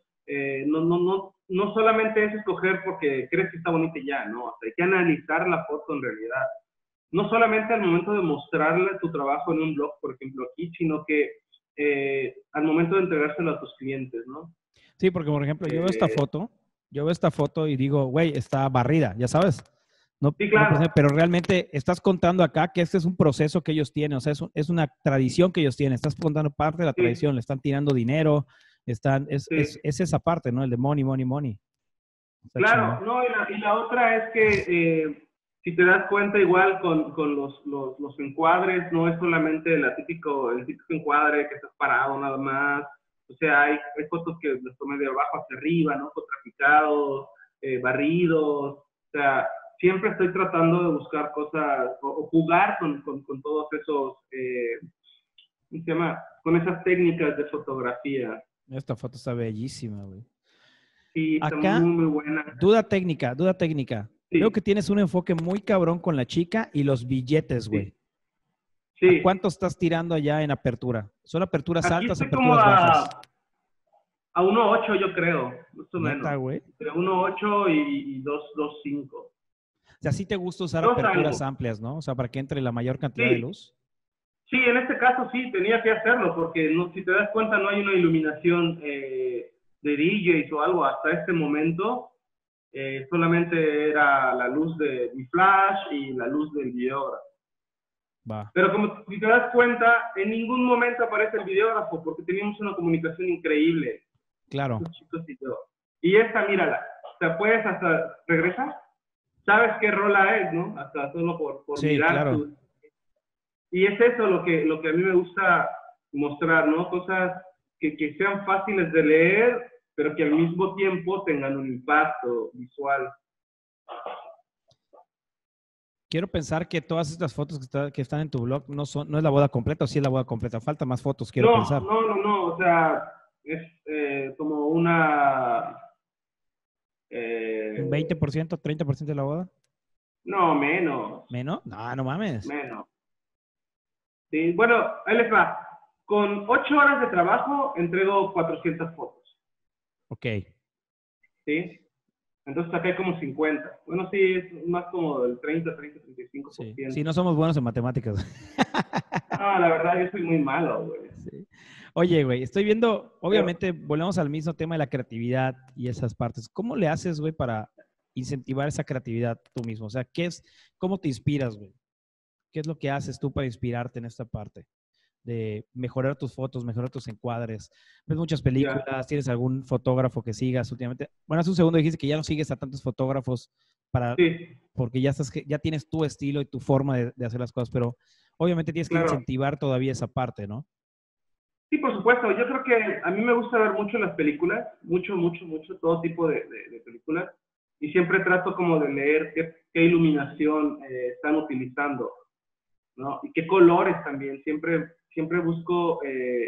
Speaker 2: No solamente es escoger porque crees que está bonita y ya, ¿no? O sea, hay que analizar la foto en realidad. No solamente al momento de mostrarle tu trabajo en un blog, por ejemplo, aquí, sino que al momento de entregárselo a tus clientes, ¿no?
Speaker 1: Sí, porque por ejemplo,
Speaker 2: Eh,
Speaker 1: yo veo esta foto y digo, güey, está barrida, ya sabes. No,
Speaker 2: sí,
Speaker 1: no,
Speaker 2: claro.
Speaker 1: pero realmente estás contando acá que este es un proceso que ellos tienen, o sea, es una tradición que ellos tienen. Estás contando parte de la
Speaker 2: Sí,
Speaker 1: tradición, le están tirando dinero,
Speaker 2: sí.
Speaker 1: es esa parte, ¿no? El de money, money, money. Está
Speaker 2: Claro,
Speaker 1: chingón.
Speaker 2: no, y la otra es que si te das cuenta igual con los encuadres, no es solamente el típico encuadre que estás parado nada más. O sea, hay fotos que los tomé de abajo hacia arriba, ¿no? Contrapicados, barridos. O sea, siempre estoy tratando de buscar cosas o jugar con todos esos, ¿cómo se llama? Con esas técnicas de fotografía.
Speaker 1: Esta foto está bellísima, güey.
Speaker 2: Sí, está
Speaker 1: Acá,
Speaker 2: muy, muy buena.
Speaker 1: duda técnica. Veo que
Speaker 2: Sí,
Speaker 1: tienes un enfoque muy cabrón con la chica y los billetes, güey.
Speaker 2: sí,
Speaker 1: ¿A
Speaker 2: sí.
Speaker 1: cuánto estás tirando allá en apertura? ¿Son aperturas
Speaker 2: Aquí
Speaker 1: altas,
Speaker 2: estoy como
Speaker 1: aperturas bajas?
Speaker 2: a 1.8 yo creo, más o
Speaker 1: Neta,
Speaker 2: menos.
Speaker 1: güey.
Speaker 2: Entre 1.8 y 2.5.
Speaker 1: O sea, sí te gusta usar
Speaker 2: Dos
Speaker 1: aperturas
Speaker 2: algo.
Speaker 1: amplias, ¿no? O sea, para que entre la mayor cantidad de
Speaker 2: Sí,
Speaker 1: luz.
Speaker 2: sí, en este caso sí, tenía que hacerlo, porque no, si te das cuenta no hay una iluminación de DJs o algo hasta este momento. Solamente era la luz de mi flash y la luz del videógrafo.
Speaker 1: Va,
Speaker 2: Pero como si te das cuenta, en ningún momento aparece el videógrafo porque teníamos una comunicación increíble,
Speaker 1: claro.
Speaker 2: esos chicos y yo. Y esta, mírala, o sea, puedes hasta regresar, sabes qué rola es, ¿no? Hasta solo por
Speaker 1: Sí,
Speaker 2: mirar
Speaker 1: claro.
Speaker 2: tu... Y es eso lo que a mí me gusta mostrar, ¿no? Cosas que sean fáciles de leer, pero que al mismo tiempo tengan un impacto visual.
Speaker 1: Quiero pensar que todas estas fotos que están en tu blog no es la boda completa, o sí es la boda completa. Falta más fotos, quiero
Speaker 2: No,
Speaker 1: pensar.
Speaker 2: no, no, no, o sea, es como una...
Speaker 1: ¿Un
Speaker 2: Eh,
Speaker 1: 20%, 30% de la boda?
Speaker 2: no, menos,
Speaker 1: ¿Menos? No, no mames.
Speaker 2: menos. Sí, bueno, ahí les va. Con 8 horas de trabajo entrego 400 fotos,
Speaker 1: Ok.
Speaker 2: ¿sí? Entonces acá hay como 50. Bueno, sí, es más como del 30, 30,
Speaker 1: Sí.
Speaker 2: 35%.
Speaker 1: Sí, no somos buenos en matemáticas.
Speaker 2: Ah, la verdad, yo soy muy malo, güey.
Speaker 1: Sí. Oye, güey, estoy viendo,
Speaker 2: Pero,
Speaker 1: obviamente, volvemos al mismo tema de la creatividad y esas partes. ¿Cómo le haces, güey, para incentivar esa creatividad tú mismo? O sea, cómo te inspiras, güey? ¿Qué es lo que haces tú para inspirarte en esta parte? De mejorar tus fotos, mejorar tus encuadres. ¿Ves muchas
Speaker 2: ya,
Speaker 1: películas? ¿Tienes algún fotógrafo que sigas últimamente? Bueno, hace un segundo dijiste que ya no sigues a tantos fotógrafos para,
Speaker 2: sí,
Speaker 1: porque ya tienes tu estilo y tu forma de hacer las cosas, pero obviamente tienes que
Speaker 2: claro.
Speaker 1: incentivar todavía esa parte, ¿no?
Speaker 2: Sí, por supuesto. Yo creo que a mí me gusta ver mucho las películas, mucho, mucho, mucho, todo tipo de películas. Y siempre trato como de leer qué iluminación están utilizando, ¿no? Y qué colores también. Siempre busco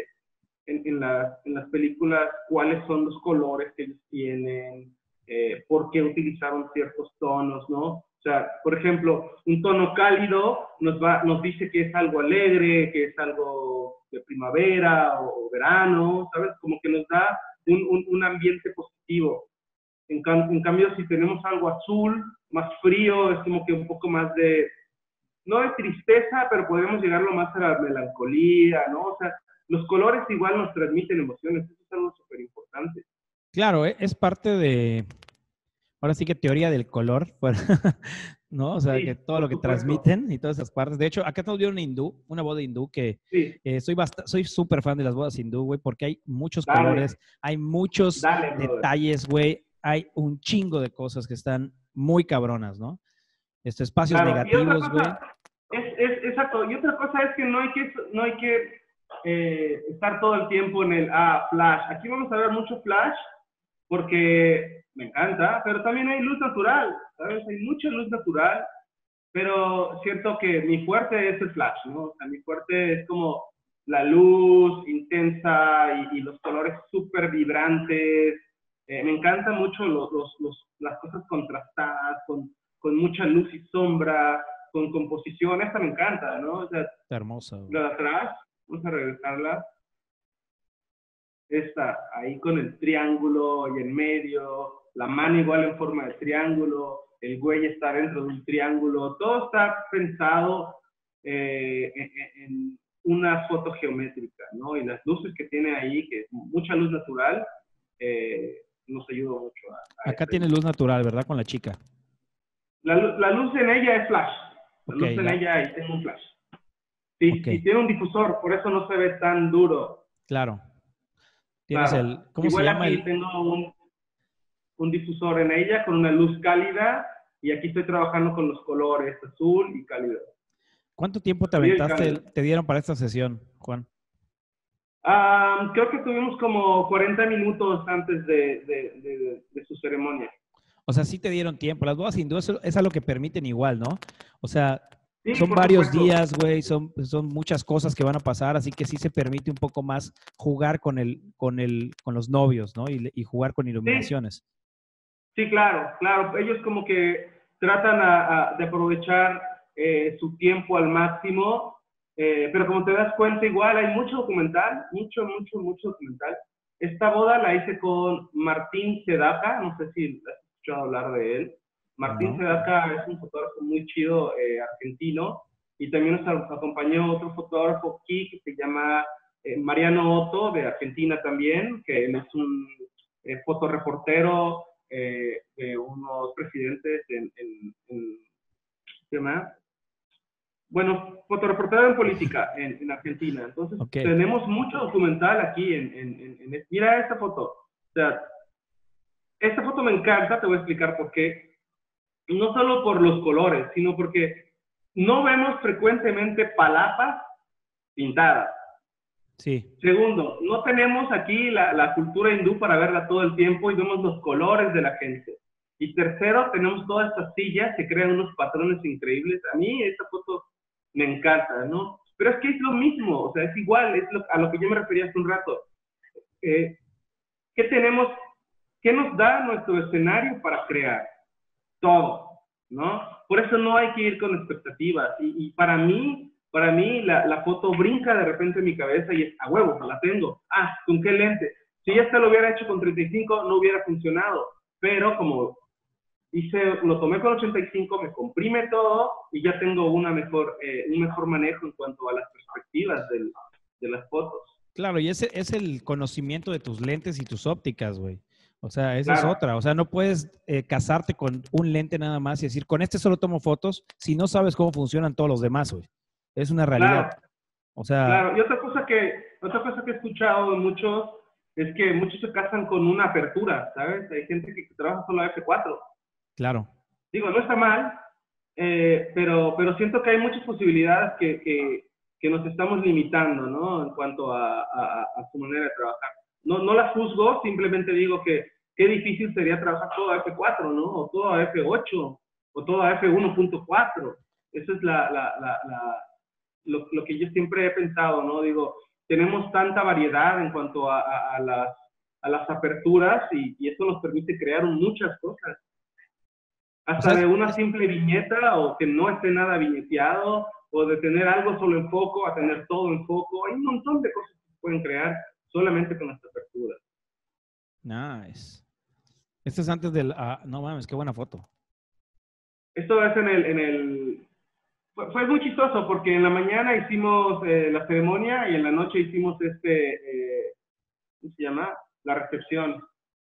Speaker 2: en las películas cuáles son los colores que ellos tienen, por qué utilizaron ciertos tonos, ¿no? O sea, por ejemplo, un tono cálido nos dice que es algo alegre, que es algo de primavera o verano, ¿sabes? Como que nos da un ambiente positivo. En cambio, si tenemos algo azul, más frío, es como que un poco más no de tristeza, pero podemos llegarlo más a la melancolía, ¿no? O sea, los colores igual nos transmiten emociones, eso es algo súper importante.
Speaker 1: Claro, es parte de, ahora sí que teoría del color, ¿no? O sea, que
Speaker 2: Sí,
Speaker 1: todo lo
Speaker 2: por
Speaker 1: que
Speaker 2: supuesto.
Speaker 1: transmiten y todas esas partes. De hecho, acá estamos viendo una boda hindú que
Speaker 2: Sí,
Speaker 1: soy súper fan de las bodas hindú, güey, porque hay muchos colores,
Speaker 2: dale,
Speaker 1: hay muchos
Speaker 2: dale, brother.
Speaker 1: detalles, güey, hay un chingo de cosas que están muy cabronas, ¿no? Espacios
Speaker 2: Claro, y otra
Speaker 1: negativos, güey.
Speaker 2: cosa, exacto, y otra cosa es que no hay que estar todo el tiempo en el flash. Aquí vamos a ver mucho flash porque me encanta, pero también hay luz natural, ¿sabes? Hay mucha luz natural, pero siento que mi fuerte es el flash, ¿no? O sea, mi fuerte es como la luz intensa y los colores súper vibrantes. Me encantan mucho las cosas contrastadas, con mucha luz y sombra, con composición. Esta me encanta, ¿no? O sea,
Speaker 1: Está hermosa, güey.
Speaker 2: la de atrás, vamos a regresarla. Esta, ahí con el triángulo y en medio, la mano igual en forma de triángulo, el güey está dentro de un triángulo, todo está pensado en una foto geométrica, ¿no? Y las luces que tiene ahí, que es mucha luz natural, nos ayuda mucho
Speaker 1: Acá tiene luz natural, ¿verdad? Con la chica.
Speaker 2: La luz en ella es flash. La
Speaker 1: Okay,
Speaker 2: luz en ella es un flash. Sí,
Speaker 1: okay.
Speaker 2: y tiene un difusor, por eso no se ve tan duro.
Speaker 1: Claro. Tienes
Speaker 2: Claro.
Speaker 1: ¿cómo
Speaker 2: Igual
Speaker 1: se llama
Speaker 2: aquí tengo un difusor en ella con una luz cálida y aquí estoy trabajando con los colores azul y cálido.
Speaker 1: ¿Cuánto tiempo te aventaste, te dieron para esta sesión, Juan?
Speaker 2: Creo que tuvimos como 40 minutos antes de su ceremonia.
Speaker 1: O sea, sí te dieron tiempo. Las bodas hindúes es a lo que permiten igual, ¿no? O sea,
Speaker 2: sí,
Speaker 1: son varios días, güey, son muchas cosas que van a pasar, así que sí se permite un poco más jugar con los novios, ¿no? Y jugar con iluminaciones.
Speaker 2: Sí, claro, claro. Ellos como que tratan de aprovechar su tiempo al máximo, pero como te das cuenta, igual hay mucho documental, mucho documental. Esta boda la hice con Martín Sedaka, no sé si has escuchado hablar de él. Martín Sedaka es un fotógrafo muy chido argentino, y también nos acompañó otro fotógrafo aquí que se llama Mariano Otto, de Argentina también, que él es un fotoreportero de unos presidentes ¿qué más? Bueno, fotoreportero en política en Argentina. Entonces, tenemos mucho documental aquí mira esta foto. O sea, esta foto me encanta, te voy a explicar por qué. No solo por los colores, sino porque no vemos frecuentemente palapas pintadas.
Speaker 1: Sí.
Speaker 2: Segundo, no tenemos aquí la cultura hindú para verla todo el tiempo y vemos los colores de la gente. Y tercero, tenemos todas estas sillas que crean unos patrones increíbles. A mí esta foto me encanta, ¿no? Pero es que es lo mismo, o sea, es igual, es a lo que yo me refería hace un rato. ¿Qué tenemos? ¿Qué nos da nuestro escenario para crear? Todo, ¿no? Por eso no hay que ir con expectativas. Y para mí la foto brinca de repente en mi cabeza y es, a huevo, la tengo. ¿Con qué lente? Si ya se lo hubiera hecho con 35, no hubiera funcionado. Pero como lo tomé con 85, me comprime todo y ya tengo un mejor manejo en cuanto a las perspectivas de las fotos.
Speaker 1: Claro, y ese es el conocimiento de tus lentes y tus ópticas, güey. O sea, esa es otra. O sea, no puedes casarte con un lente nada más y decir, con este solo tomo fotos si no sabes cómo funcionan todos los demás, güey. Es una realidad.
Speaker 2: Claro.
Speaker 1: O sea...
Speaker 2: Claro, y otra cosa que he escuchado de muchos es que muchos se casan con una apertura, ¿sabes? Hay gente que trabaja solo a F4.
Speaker 1: Claro.
Speaker 2: Digo, no está mal, pero siento que hay muchas posibilidades que nos estamos limitando, ¿no? En cuanto a su manera de trabajar. No las juzgo, simplemente digo que qué difícil sería trabajar todo a F4, ¿no? O todo a F8, o todo a F1.4. Eso es lo que yo siempre he pensado, ¿no? Digo, tenemos tanta variedad en cuanto a las aperturas y eso nos permite crear muchas cosas. Hasta de una simple viñeta o que no esté nada viñeteado, o de tener algo solo en foco a tener todo en foco. Hay un montón de cosas que se pueden crear solamente con las aperturas.
Speaker 1: Nice. Esto es antes del... no mames, qué buena foto.
Speaker 2: Esto es fue muy chistoso porque en la mañana hicimos la ceremonia y en la noche hicimos ¿cómo se llama? La recepción.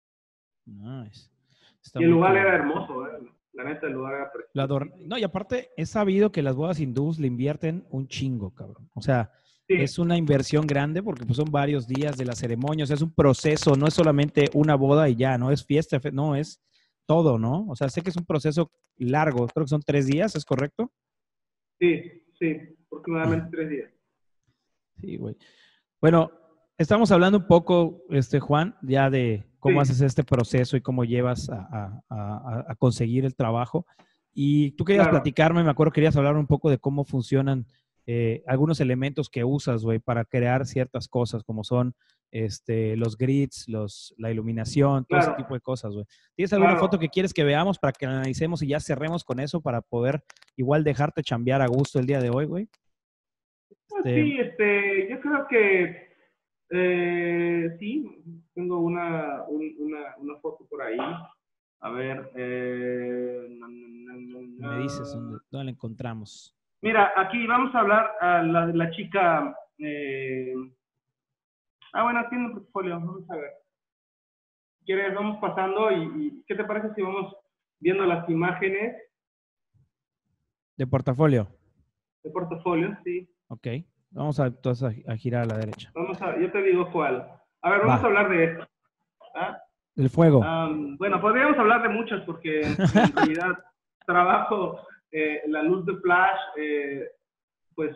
Speaker 1: Nice.
Speaker 2: Y el lugar era hermoso, la neta, el lugar era precioso.
Speaker 1: No, y aparte, he sabido que las bodas hindús le invierten un chingo, cabrón. O sea, sí, es una inversión grande porque pues, son varios días de la ceremonia. O sea, es un proceso, no es solamente una boda y ya, no es fiesta, no, es todo, ¿no? O sea, sé que es un proceso largo, creo que son 3 días, ¿es correcto?
Speaker 2: Sí, aproximadamente 3 días.
Speaker 1: Sí, güey. Bueno, estamos hablando un poco, Juan, ya de cómo
Speaker 2: Sí,
Speaker 1: haces este proceso y cómo llevas a conseguir el trabajo. Y tú querías
Speaker 2: claro,
Speaker 1: platicarme, me acuerdo, querías hablar un poco de cómo funcionan algunos elementos que usas, güey, para crear ciertas cosas, como son los grids, la iluminación, todo ese
Speaker 2: claro,
Speaker 1: tipo de cosas, güey. ¿Tienes alguna foto que
Speaker 2: claro.
Speaker 1: quieres que veamos para que la analicemos y ya cerremos con eso para poder igual dejarte chambear a gusto el día de hoy, güey?
Speaker 2: Pues
Speaker 1: Este,
Speaker 2: sí, yo creo que sí, tengo una foto por ahí. A ver,
Speaker 1: me dices dónde la encontramos.
Speaker 2: mira, aquí vamos a hablar a la chica. Bueno, tiene un portfolio, vamos a ver. ¿Quieres? Vamos pasando y ¿qué te parece si vamos viendo las imágenes
Speaker 1: De portafolio.
Speaker 2: de portafolio? Sí.
Speaker 1: Ok. Vamos a, entonces a girar a la derecha.
Speaker 2: Yo te digo cuál. A ver, vamos a
Speaker 1: Va.
Speaker 2: hablar de esto. ¿Ah?
Speaker 1: El fuego.
Speaker 2: Bueno, podríamos hablar de muchas porque en realidad trabajo la luz de flash, pues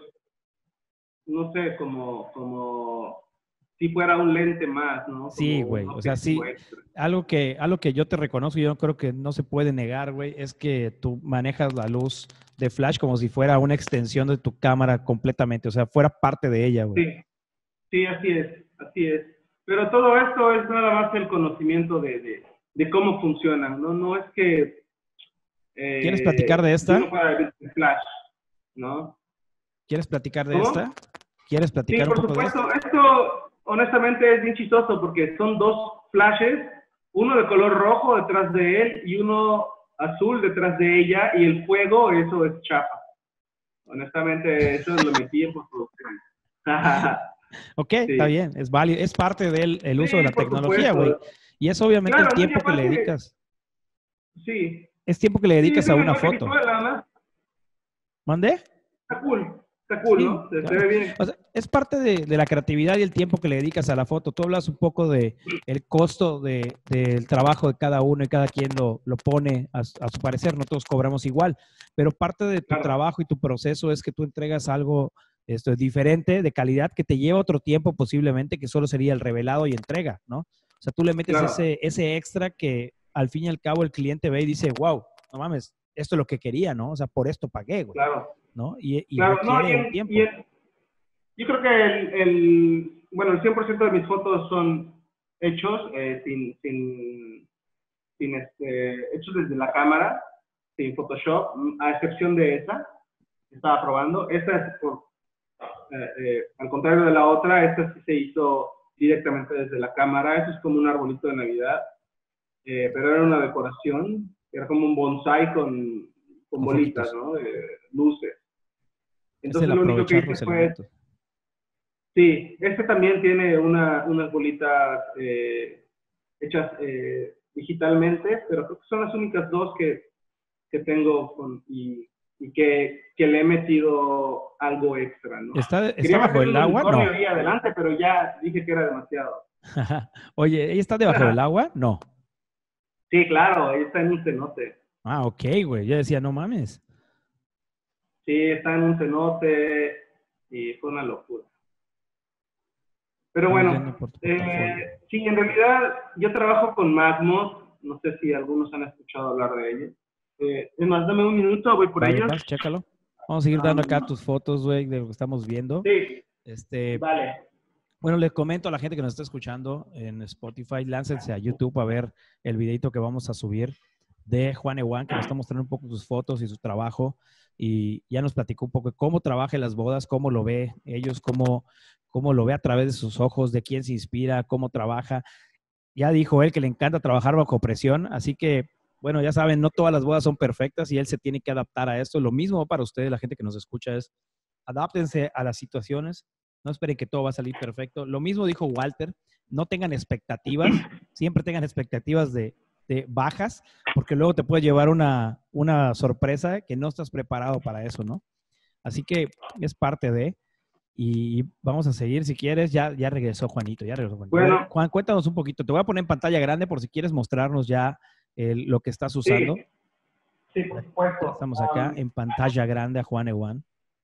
Speaker 2: no sé, como si fuera un lente más, ¿no? Como
Speaker 1: Sí,
Speaker 2: un
Speaker 1: güey. O sea,
Speaker 2: objetivo
Speaker 1: sí.
Speaker 2: extra.
Speaker 1: Algo que yo te reconozco y yo creo que no se puede negar, güey, es que tú manejas la luz de flash como si fuera una extensión de tu cámara completamente. O sea, fuera parte de ella, güey.
Speaker 2: Sí, sí, así es, así es. Pero todo esto es nada más el conocimiento de cómo funcionan, ¿no? No es que
Speaker 1: ¿Quieres platicar de
Speaker 2: yo
Speaker 1: esta?
Speaker 2: no pueda ver el flash, ¿no?
Speaker 1: ¿Quieres platicar de
Speaker 2: ¿Cómo?
Speaker 1: esta? ¿Quieres
Speaker 2: Sí,
Speaker 1: platicar un
Speaker 2: por
Speaker 1: poco de esto?
Speaker 2: supuesto. Esto, honestamente, es bien chistoso porque son dos flashes, uno de color rojo detrás de él y uno azul detrás de ella, y el fuego, eso es chapa. Honestamente, eso lo metí en postproducción.
Speaker 1: Ok, está
Speaker 2: Sí.
Speaker 1: bien, es válido, es parte del el uso de
Speaker 2: Sí,
Speaker 1: la
Speaker 2: por
Speaker 1: tecnología, güey.
Speaker 2: supuesto.
Speaker 1: Y es obviamente el
Speaker 2: Claro, ¿no? Y
Speaker 1: tiempo que le
Speaker 2: aparte,
Speaker 1: dedicas.
Speaker 2: sí.
Speaker 1: Es tiempo que le
Speaker 2: Sí,
Speaker 1: dedicas
Speaker 2: es
Speaker 1: a
Speaker 2: un
Speaker 1: una
Speaker 2: lenguaje
Speaker 1: foto.
Speaker 2: visual, nada más.
Speaker 1: ¿Mandé?
Speaker 2: Está cool,
Speaker 1: Sí,
Speaker 2: ¿no? Se
Speaker 1: claro.
Speaker 2: ve bien.
Speaker 1: O sea, es parte de la creatividad y el tiempo que le dedicas a la foto. Tú hablas un poco de el costo del trabajo de cada uno y cada quien lo pone a su parecer. No todos cobramos igual, pero parte de tu
Speaker 2: Claro,
Speaker 1: trabajo y tu proceso es que tú entregas algo diferente, de calidad, que te lleva otro tiempo posiblemente, que solo sería el revelado y entrega, ¿no? O sea, tú le metes
Speaker 2: claro,
Speaker 1: ese extra que al fin y al cabo el cliente ve y dice, wow, no mames, esto es lo que quería, ¿no? O sea, por esto pagué, güey,
Speaker 2: claro.
Speaker 1: ¿no? Y
Speaker 2: Claro, no,
Speaker 1: requiere un tiempo.
Speaker 2: yo creo que bueno, el 100% de mis fotos son hechos hechos desde la cámara, sin Photoshop, a excepción de esa que estaba probando. Esta es al contrario de la otra, esta sí se hizo directamente desde la cámara. Eso es como un arbolito de Navidad, pero era una decoración, era como un bonsai con
Speaker 1: Con
Speaker 2: bolitas,
Speaker 1: foquitos.
Speaker 2: ¿no? De luces.
Speaker 1: Es el
Speaker 2: Entonces lo único que
Speaker 1: aprovechar
Speaker 2: hice
Speaker 1: los
Speaker 2: fue,
Speaker 1: elementos.
Speaker 2: sí, este también tiene unas bolitas hechas digitalmente, pero creo que son las únicas dos que tengo y que le he metido algo extra, ¿no?
Speaker 1: ¿Está
Speaker 2: Quería
Speaker 1: bajo
Speaker 2: meterle
Speaker 1: el
Speaker 2: un
Speaker 1: agua?
Speaker 2: unicornio
Speaker 1: No.
Speaker 2: ahí adelante, pero ya dije que era demasiado.
Speaker 1: Oye, ¿ella está debajo del agua? No.
Speaker 2: Sí, claro, ahí está en un cenote.
Speaker 1: Ah, ok, güey. Yo decía, no mames.
Speaker 2: Sí, está en un cenote y fue una locura. Pero
Speaker 1: Estamos viendo
Speaker 2: bueno,
Speaker 1: por tu portafolio.
Speaker 2: sí, en realidad yo trabajo con Magmos, no sé si algunos han escuchado hablar de ellos. Es más, dame un minuto, voy por
Speaker 1: Vas,
Speaker 2: ellos.
Speaker 1: vas, chécalo. Vamos a seguir dando acá tus fotos, güey, de lo que estamos viendo.
Speaker 2: Sí,
Speaker 1: Este,
Speaker 2: vale.
Speaker 1: bueno, les comento a la gente que nos está escuchando en Spotify, láncense a YouTube a ver el videito que vamos a subir de Juan Ewan, que nos está mostrando un poco sus fotos y su trabajo. Y ya nos platicó un poco de cómo trabaja en las bodas, cómo lo ve ellos, cómo lo ve a través de sus ojos, de quién se inspira, cómo trabaja. Ya dijo él que le encanta trabajar bajo presión, así que, bueno, ya saben, no todas las bodas son perfectas y él se tiene que adaptar a esto. Lo mismo para ustedes, la gente que nos escucha, es adáptense a las situaciones, no esperen que todo va a salir perfecto. Lo mismo dijo Walter, no tengan expectativas, siempre tengan expectativas de bajas, porque luego te puede llevar una sorpresa que no estás preparado para eso, ¿no? Así que es parte de, y vamos a seguir si quieres. Ya regresó Juanito, ya regresó Juanito. A ver,
Speaker 2: Bueno,
Speaker 1: Juan, cuéntanos un poquito. Te voy a poner en pantalla grande por si quieres mostrarnos ya lo que estás usando.
Speaker 2: sí, sí, por
Speaker 1: Ya
Speaker 2: supuesto.
Speaker 1: estamos acá en pantalla grande a Juan Ewan.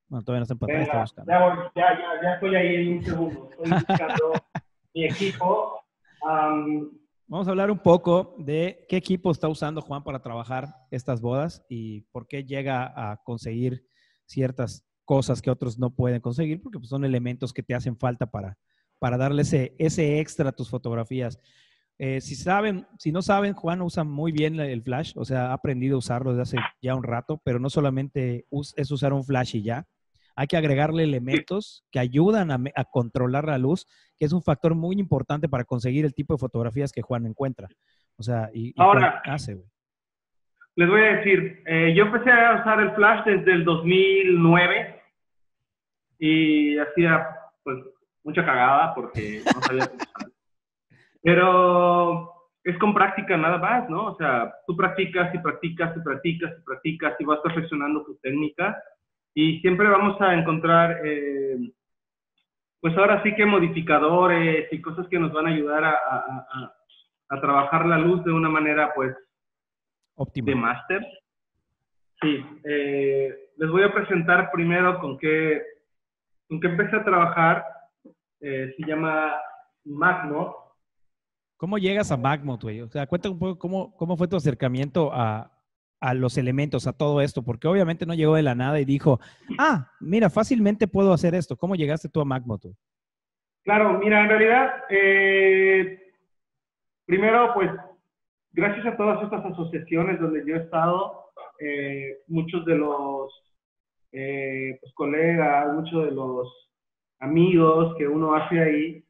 Speaker 1: Bueno, todavía no está en pantalla, está
Speaker 2: Venga,
Speaker 1: buscando.
Speaker 2: ya estoy ahí en un segundo. Estoy buscando mi equipo.
Speaker 1: Vamos a hablar un poco de qué equipo está usando Juan para trabajar estas bodas y por qué llega a conseguir ciertas cosas que otros no pueden conseguir, porque pues, son elementos que te hacen falta para darle ese extra a tus fotografías. Si no saben, Juan usa muy bien el flash, o sea, ha aprendido a usarlo desde hace ya un rato, pero no solamente es usar un flash y ya. Hay que agregarle elementos que ayudan a controlar la luz, que es un factor muy importante para conseguir el tipo de fotografías que Juan encuentra. O sea, y Juan
Speaker 2: Ahora,
Speaker 1: hace, güey.
Speaker 2: les voy a decir, yo empecé a usar el flash desde el 2009 y hacía pues mucha cagada porque no sabía cómo usar. Pero es con práctica nada más, ¿no? O sea, tú practicas y practicas y practicas y practicas y vas perfeccionando tu técnica y siempre vamos a encontrar, pues ahora sí que modificadores y cosas que nos van a ayudar a trabajar la luz de una manera, pues,
Speaker 1: Óptima.
Speaker 2: de máster. Sí, les voy a presentar primero con qué empecé a trabajar. Se llama Magno.
Speaker 1: ¿Cómo llegas a Magmod, güey? O sea, cuéntame un poco cómo fue tu acercamiento a los elementos, a todo esto, porque obviamente no llegó de la nada y dijo, mira, fácilmente puedo hacer esto. ¿Cómo llegaste tú a Magmod, güey?
Speaker 2: Claro, mira, en realidad, primero, pues, gracias a todas estas asociaciones donde yo he estado, muchos de los pues, colegas, muchos de los amigos que uno hace ahí,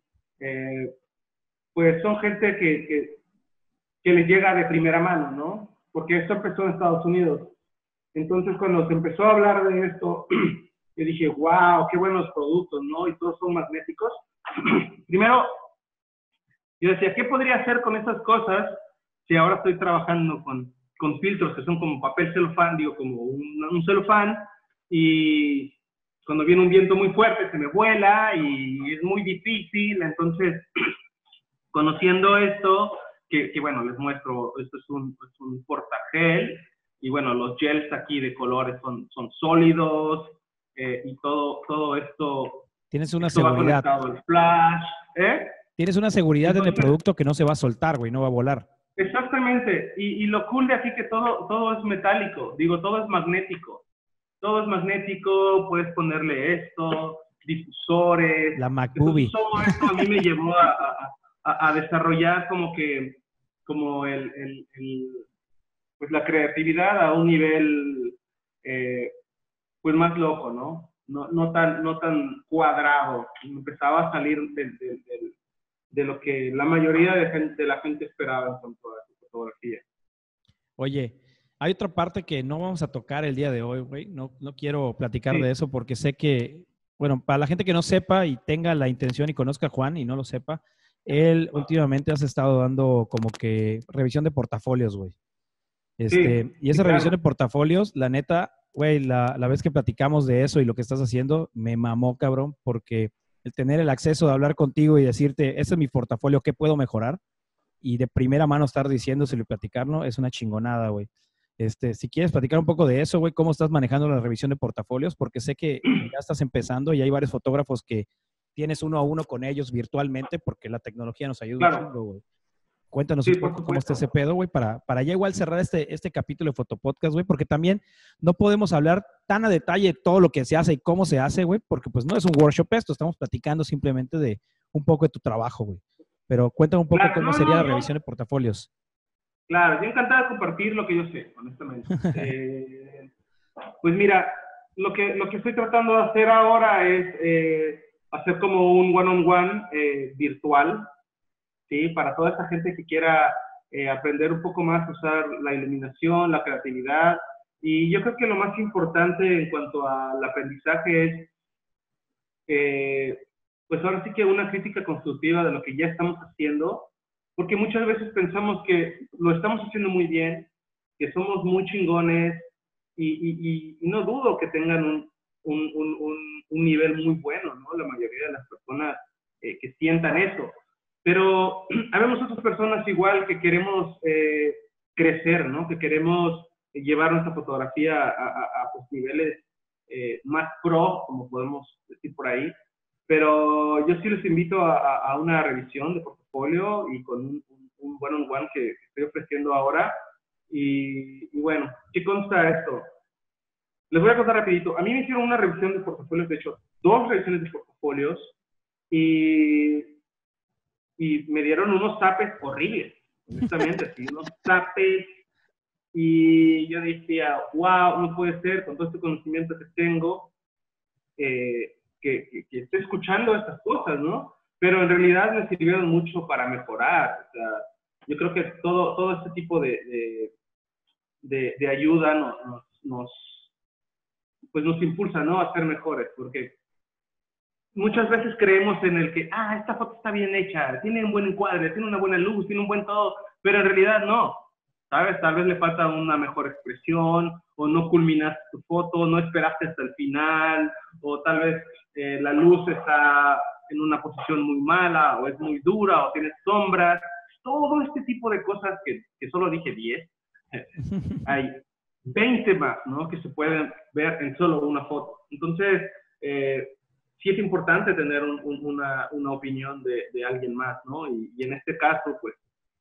Speaker 2: pues son gente que les llega de primera mano, ¿no? Porque esto empezó en Estados Unidos. Entonces, cuando se empezó a hablar de esto, yo dije, wow, qué buenos productos, ¿no? Y todos son magnéticos. Primero, yo decía, ¿qué podría hacer con esas cosas si ahora estoy trabajando con filtros que son como papel celofán, digo, como un celofán, y cuando viene un viento muy fuerte se me vuela y es muy difícil? Entonces, conociendo esto, que bueno, les muestro, esto es un portagel, y bueno, los gels aquí de colores son sólidos, y todo esto,
Speaker 1: Tienes una
Speaker 2: esto va
Speaker 1: seguridad.
Speaker 2: conectado al flash,
Speaker 1: Tienes una seguridad en el
Speaker 2: Entonces,
Speaker 1: producto que no se va a soltar, güey, no va a volar.
Speaker 2: exactamente, y lo cool de aquí que todo es metálico, digo, todo es magnético. Todo es magnético, puedes ponerle esto, difusores.
Speaker 1: La
Speaker 2: Entonces
Speaker 1: MacBoobie.
Speaker 2: todo esto a mí me llevó a desarrollar como pues la creatividad a un nivel pues más loco, ¿no? No tan cuadrado. Empezaba a salir de lo que la mayoría de la gente esperaba en cuanto a su fotografía.
Speaker 1: Oye, hay otra parte que no vamos a tocar el día de hoy, güey. No quiero platicar de
Speaker 2: Sí,
Speaker 1: eso porque sé que, bueno, para la gente que no sepa y tenga la intención y conozca a Juan y no lo sepa, él últimamente has estado dando como que revisión de portafolios, güey. Y
Speaker 2: sí,
Speaker 1: esa revisión de
Speaker 2: claro.
Speaker 1: portafolios, la neta, güey, la vez que platicamos de eso y lo que estás haciendo, me mamó, cabrón, porque el tener el acceso de hablar contigo y decirte, este es mi portafolio, ¿qué puedo mejorar? Y de primera mano estar diciéndoselo y platicarlo, es una chingonada, güey. Si quieres platicar un poco de eso, güey, cómo estás manejando la revisión de portafolios, porque sé que ya estás empezando y hay varios fotógrafos que tienes uno a uno con ellos virtualmente, porque la tecnología nos ayuda un
Speaker 2: Claro,
Speaker 1: chingo, güey. Cuéntanos un
Speaker 2: sí, por
Speaker 1: poco cómo está ese
Speaker 2: supuesto.
Speaker 1: pedo, güey, para ya igual cerrar este capítulo de Fotopodcast, güey, porque también no podemos hablar tan a detalle de todo lo que se hace y cómo se hace, güey, porque pues no es un workshop esto, estamos platicando simplemente de un poco de tu trabajo, güey. Pero cuéntame un poco
Speaker 2: Claro,
Speaker 1: cómo
Speaker 2: no,
Speaker 1: sería la
Speaker 2: no,
Speaker 1: revisión de portafolios.
Speaker 2: claro, yo encantado de compartir lo que yo sé, honestamente. Pues mira, lo que estoy tratando de hacer ahora es hacer como un one-on-one virtual, ¿sí? Para toda esa gente que quiera aprender un poco más a usar la iluminación, la creatividad. Y yo creo que lo más importante en cuanto al aprendizaje es, pues ahora sí que una crítica constructiva de lo que ya estamos haciendo, porque muchas veces pensamos que lo estamos haciendo muy bien, que somos muy chingones, y no dudo que tengan un nivel muy bueno, ¿no? La mayoría de las personas que sientan eso. Pero habemos otras personas igual que queremos crecer, ¿no? Que queremos llevar nuestra fotografía a pues, niveles más pro, como podemos decir por ahí. Pero yo sí les invito a una revisión de portafolio y con un one-on-one que estoy ofreciendo ahora. Y bueno, ¿qué consta esto? Les voy a contar rapidito. A mí me hicieron una revisión de portafolios, de hecho, 2 revisiones de portafolios, y me dieron unos zapes horribles, honestamente, así, unos zapes. Y yo decía, wow, no puede ser, con todo este conocimiento que tengo, que esté escuchando estas cosas, ¿no? Pero en realidad me sirvieron mucho para mejorar. O sea, yo creo que todo este tipo de ayuda pues nos impulsa, ¿no? A ser mejores, porque muchas veces creemos en el que, esta foto está bien hecha, tiene un buen encuadre, tiene una buena luz, tiene un buen todo, pero en realidad no, ¿sabes? Tal vez le falta una mejor expresión, o no culminaste tu foto, no esperaste hasta el final, o tal vez la luz está en una posición muy mala, o es muy dura, o tienes sombras. Todo este tipo de cosas que solo dije 10, hay 20 más, ¿no? Que se pueden ver en solo una foto. Entonces, sí es importante tener una opinión de alguien más, ¿no? Y en este caso, pues,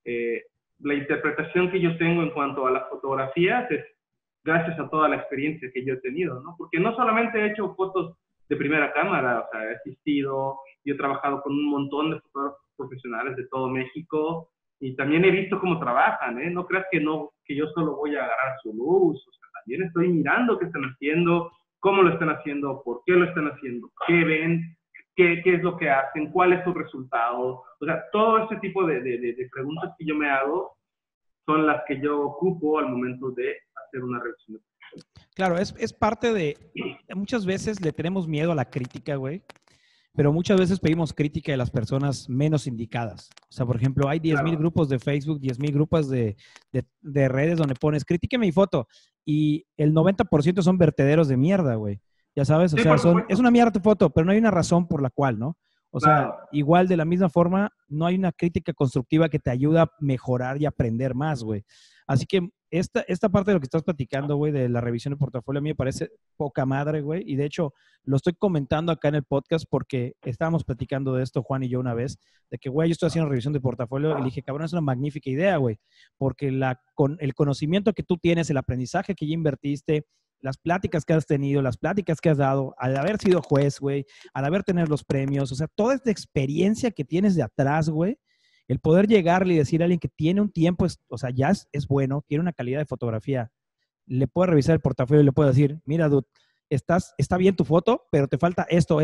Speaker 2: la interpretación que yo tengo en cuanto a las fotografías es gracias a toda la experiencia que yo he tenido, ¿no? Porque no solamente he hecho fotos de primera cámara, o sea, he asistido y he trabajado con un montón de fotógrafos profesionales de todo México, y también he visto cómo trabajan, ¿eh? No creas que yo solo voy a agarrar su luz, o sea, también estoy mirando qué están haciendo, cómo lo están haciendo, por qué lo están haciendo, qué ven, qué es lo que hacen, cuál es su resultado. O sea, todo ese tipo de preguntas que yo me hago son las que yo ocupo al momento de hacer una revisión.
Speaker 1: Claro, es parte de... Muchas veces le tenemos miedo a la crítica, güey, pero muchas veces pedimos crítica de las personas menos indicadas. O sea, por ejemplo, hay 10,000 grupos de Facebook, 10,000 grupos de redes donde pones, critique mi foto, y el 90% son vertederos de mierda, güey. Ya sabes, o
Speaker 2: Sí,
Speaker 1: sea,
Speaker 2: por
Speaker 1: es una mierda tu foto, pero no hay una razón por la cual, ¿no? O sea,
Speaker 2: claro.
Speaker 1: igual de la misma forma, no hay una crítica constructiva que te ayuda a mejorar y aprender más, güey. Así que esta parte de lo que estás platicando, güey, de la revisión de portafolio, a mí me parece poca madre, güey. Y de hecho, lo estoy comentando acá en el podcast porque estábamos platicando de esto, Juan y yo, una vez, de que, güey, yo estoy haciendo revisión de portafolio y le dije, cabrón, es una magnífica idea, güey, porque el conocimiento que tú tienes, el aprendizaje que ya invertiste, las pláticas que has tenido, las pláticas que has dado, al haber sido juez, güey, al haber tenido los premios, o sea, toda esta experiencia que tienes de atrás, güey, el poder llegarle y decir a alguien que tiene un tiempo, o sea, ya es bueno, tiene una calidad de fotografía, le puede revisar el portafolio y le puede decir, mira, dude, está bien tu foto, pero te falta esto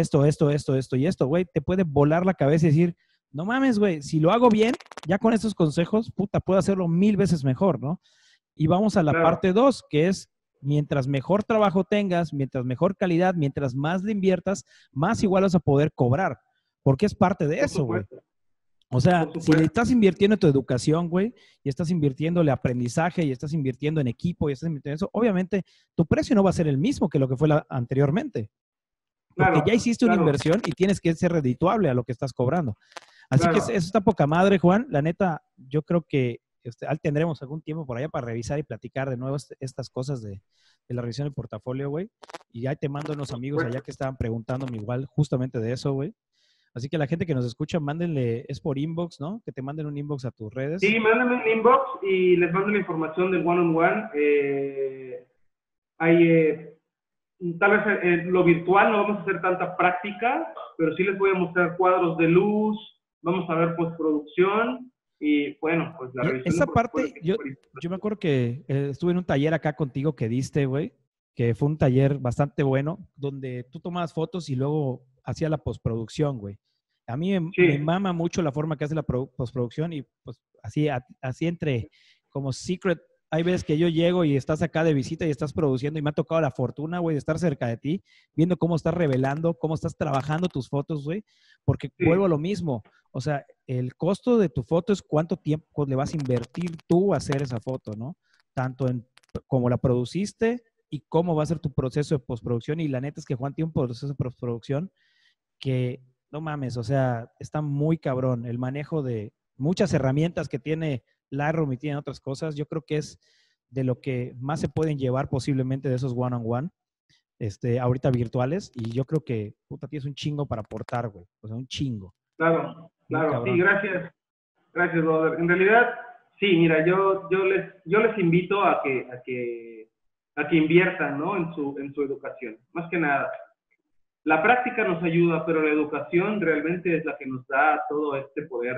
Speaker 1: y esto, güey, te puede volar la cabeza y decir, no mames, güey, si lo hago bien, ya con estos consejos, puta, puedo hacerlo 1000 veces mejor, ¿no? Y vamos a la parte 2, que es, mientras mejor trabajo tengas, mientras mejor calidad, mientras más le inviertas, más igual vas a poder cobrar, porque es parte de eso, güey. O sea, si le estás invirtiendo en tu educación, güey, y estás invirtiéndole aprendizaje, y estás invirtiendo en equipo, y estás invirtiendo en eso, obviamente tu precio no va a ser el mismo que lo que fue anteriormente. Porque ya hiciste una inversión y tienes que ser redituable a lo que estás cobrando. Así que eso está poca madre, Juan. La neta, yo creo que tendremos algún tiempo por allá para revisar y platicar de nuevo estas cosas de la revisión del portafolio, güey. Y ya te mando unos amigos allá que estaban preguntándome igual justamente de eso, güey. Así que la gente que nos escucha, mándenle, es por inbox, ¿no? Que te manden un inbox a tus redes.
Speaker 2: Sí, mándenme un inbox y les mando la información del one-on-one. Tal vez lo virtual no vamos a hacer tanta práctica, pero sí les voy a mostrar cuadros de luz, vamos a ver postproducción y bueno, pues la revisión.
Speaker 1: Esa parte, yo me acuerdo que estuve en un taller acá contigo que diste, güey, que fue un taller bastante bueno, donde tú tomabas fotos y luego hacía la postproducción, güey. A mí me mama mucho la forma que hace la postproducción y pues así entre como secret. Hay veces que yo llego y estás acá de visita y estás produciendo y me ha tocado la fortuna, güey, de estar cerca de ti, viendo cómo estás revelando, cómo estás trabajando tus fotos, güey, porque vuelvo a lo mismo. O sea, el costo de tu foto es cuánto tiempo le vas a invertir tú a hacer esa foto, ¿no? Tanto en cómo la produciste y cómo va a ser tu proceso de postproducción. Y la neta es que Juan tiene un proceso de postproducción que, no mames, o sea, está muy cabrón. El manejo de muchas herramientas que tiene Lightroom y tiene otras cosas, yo creo que es de lo que más se pueden llevar posiblemente de esos one-on-one. ahorita virtuales, y yo creo que, puta, tienes un chingo para aportar, güey. O sea, un chingo.
Speaker 2: Claro,
Speaker 1: Muy
Speaker 2: claro,
Speaker 1: cabrón.
Speaker 2: sí, gracias. Gracias, brother. En realidad, sí, mira, yo les invito a que inviertan, ¿no? En su educación. Más que nada. La práctica nos ayuda, pero la educación realmente es la que nos da todo este poder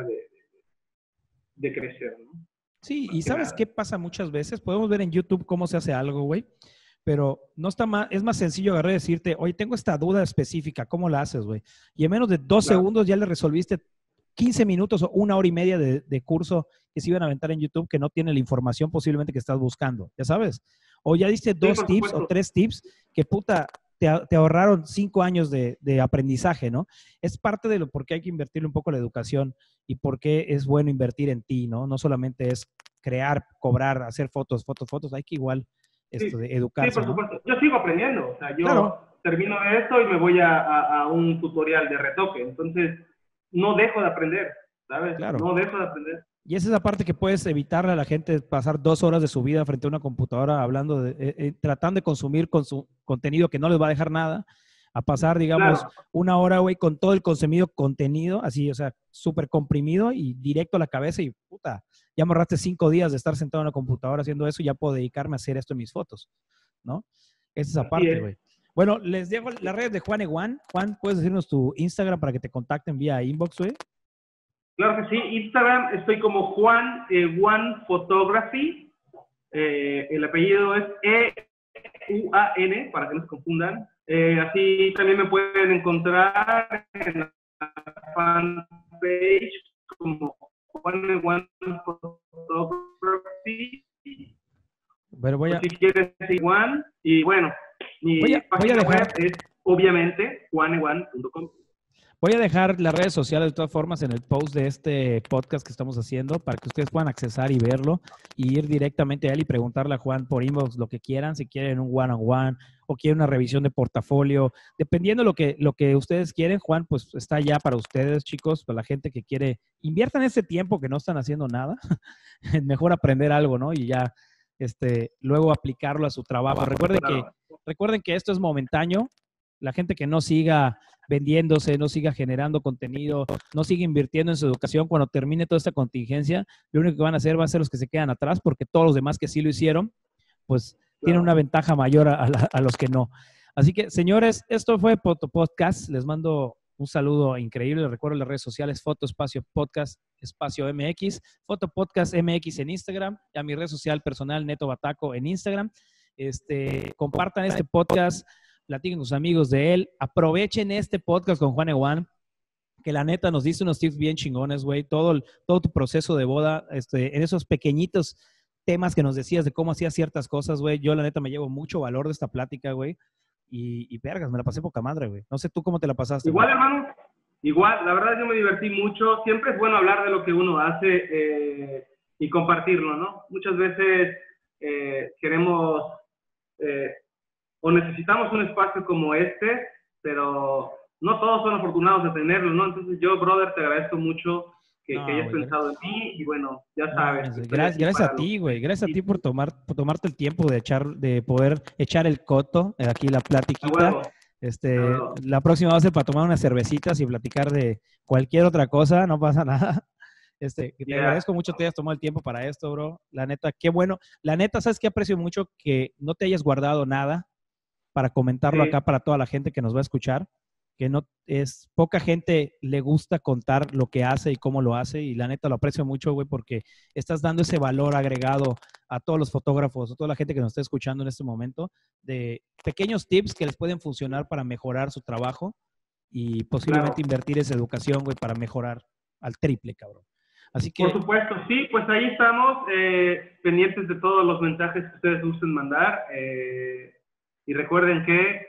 Speaker 2: de crecer, ¿no?
Speaker 1: Sí,
Speaker 2: Más
Speaker 1: y
Speaker 2: que
Speaker 1: ¿sabes
Speaker 2: nada.
Speaker 1: qué pasa muchas veces? Podemos ver en YouTube cómo se hace algo, güey, pero no está más, es más sencillo agarrar y decirte, oye, tengo esta duda específica, ¿cómo la haces, güey? Y en menos de 2 segundos ya le resolviste 15 minutos o 1 hora y media de curso que se iban a aventar en YouTube que no tiene la información posiblemente que estás buscando, ya sabes. O ya diste
Speaker 2: Sí,
Speaker 1: 2 tips o
Speaker 2: por
Speaker 1: 3 tips que puta, te ahorraron 5 años de aprendizaje, ¿no? Es parte de lo por qué hay que invertirle un poco en la educación y por qué es bueno invertir en ti, ¿no? No solamente es crear, cobrar, hacer fotos, fotos, fotos, hay que igual
Speaker 2: Sí,
Speaker 1: de
Speaker 2: sí,
Speaker 1: educarse,
Speaker 2: por
Speaker 1: ¿no?
Speaker 2: supuesto. Yo sigo aprendiendo. O sea,
Speaker 1: Claro,
Speaker 2: yo termino de esto y me voy a un tutorial de retoque. Entonces, no dejo de aprender, ¿sabes?
Speaker 1: claro.
Speaker 2: No dejo de aprender.
Speaker 1: Y esa es la parte que puedes evitarle a la gente pasar 2 horas de su vida frente a una computadora hablando tratando de consumir con su contenido que no les va a dejar nada, a pasar, digamos,
Speaker 2: Claro,
Speaker 1: 1 hora, güey, con todo el consumido contenido, así, o sea, súper comprimido y directo a la cabeza y puta, ya me ahorraste 5 días de estar sentado en la computadora haciendo eso y ya puedo dedicarme a hacer esto en mis fotos, ¿no? Esa es esa
Speaker 2: así
Speaker 1: parte,
Speaker 2: es.
Speaker 1: güey. Bueno, les dejo las redes de Juan Eguan. Juan, ¿puedes decirnos tu Instagram para que te contacten vía inbox, güey?
Speaker 2: Claro que sí. Instagram estoy como Juan One Photography. El apellido es EUAN, para que no se confundan. Así también me pueden encontrar en la fanpage como Juan One Photography.
Speaker 1: Pero
Speaker 2: O si quieres, Juan. Y bueno,
Speaker 1: voy
Speaker 2: mi
Speaker 1: a, voy a
Speaker 2: página web
Speaker 1: dejar
Speaker 2: es obviamente juanewan.com.
Speaker 1: Voy a dejar las redes sociales de todas formas en el post de este podcast que estamos haciendo para que ustedes puedan accesar y verlo y ir directamente a él y preguntarle a Juan por inbox lo que quieran, si quieren un one-on-one o quieren una revisión de portafolio. Dependiendo lo que ustedes quieren, Juan, pues está ya para ustedes, chicos, para la gente que quiere. Inviertan ese tiempo que no están haciendo nada. Es mejor aprender algo, ¿no? Y ya luego aplicarlo a su trabajo. Recuerden que esto es momentáneo. La gente que no siga vendiéndose, no siga generando contenido, no siga invirtiendo en su educación, cuando termine toda esta contingencia, lo único que van a hacer va a ser los que se quedan atrás, porque todos los demás que sí lo hicieron, pues tienen una
Speaker 2: Claro.
Speaker 1: ventaja mayor a los que no. Así que, señores, esto fue Foto Podcast. Les mando un saludo increíble. Les recuerdo las redes sociales, Foto Espacio Podcast, Espacio MX, Foto Podcast MX en Instagram, y a mi red social personal, Neto Bataco, en Instagram. Compartan este podcast, platiquen con sus amigos de él, aprovechen este podcast con Juan Eguan, que la neta nos dice unos tips bien chingones, güey, todo tu proceso de boda, en esos pequeñitos temas que nos decías de cómo hacías ciertas cosas, güey, yo la neta me llevo mucho valor de esta plática, güey, y vergas, me la pasé poca madre, güey. No sé tú cómo te la pasaste, güey.
Speaker 2: Igual, hermano, igual, la verdad yo me divertí mucho. Siempre es bueno hablar de lo que uno hace y compartirlo, ¿no? Muchas veces queremos o necesitamos un espacio como este, pero no todos son afortunados de tenerlo, ¿no? Entonces yo, brother, te agradezco mucho que
Speaker 1: No,
Speaker 2: hayas
Speaker 1: güey,
Speaker 2: pensado en mí y bueno, ya
Speaker 1: no
Speaker 2: sabes,
Speaker 1: mames,
Speaker 2: que
Speaker 1: güey.
Speaker 2: estoy aquí
Speaker 1: Gracias a
Speaker 2: para lo
Speaker 1: ti,
Speaker 2: que
Speaker 1: güey. Gracias a ti
Speaker 2: necesites.
Speaker 1: por tomarte el tiempo de poder echar el coto, aquí la
Speaker 2: A
Speaker 1: platiquita.
Speaker 2: huevo, a huevo.
Speaker 1: La próxima va a ser para tomar unas cervecitas y platicar de cualquier otra cosa, no pasa nada. Que te
Speaker 2: Yeah.
Speaker 1: agradezco mucho que te hayas tomado el tiempo para esto, bro. La neta, qué bueno. La neta, ¿sabes qué? Aprecio mucho que no te hayas guardado nada para comentarlo
Speaker 2: Sí,
Speaker 1: acá para toda la gente que nos va a escuchar, que no es poca gente le gusta contar lo que hace y cómo lo hace, y la neta lo aprecio mucho, güey, porque estás dando ese valor agregado a todos los fotógrafos, a toda la gente que nos está escuchando en este momento, de pequeños tips que les pueden funcionar para mejorar su trabajo y posiblemente
Speaker 2: claro.
Speaker 1: invertir esa educación, güey, para mejorar al triple, cabrón. Así
Speaker 2: Por
Speaker 1: que
Speaker 2: supuesto, sí, pues ahí estamos, pendientes de todos los mensajes que ustedes gusten mandar. Y recuerden que,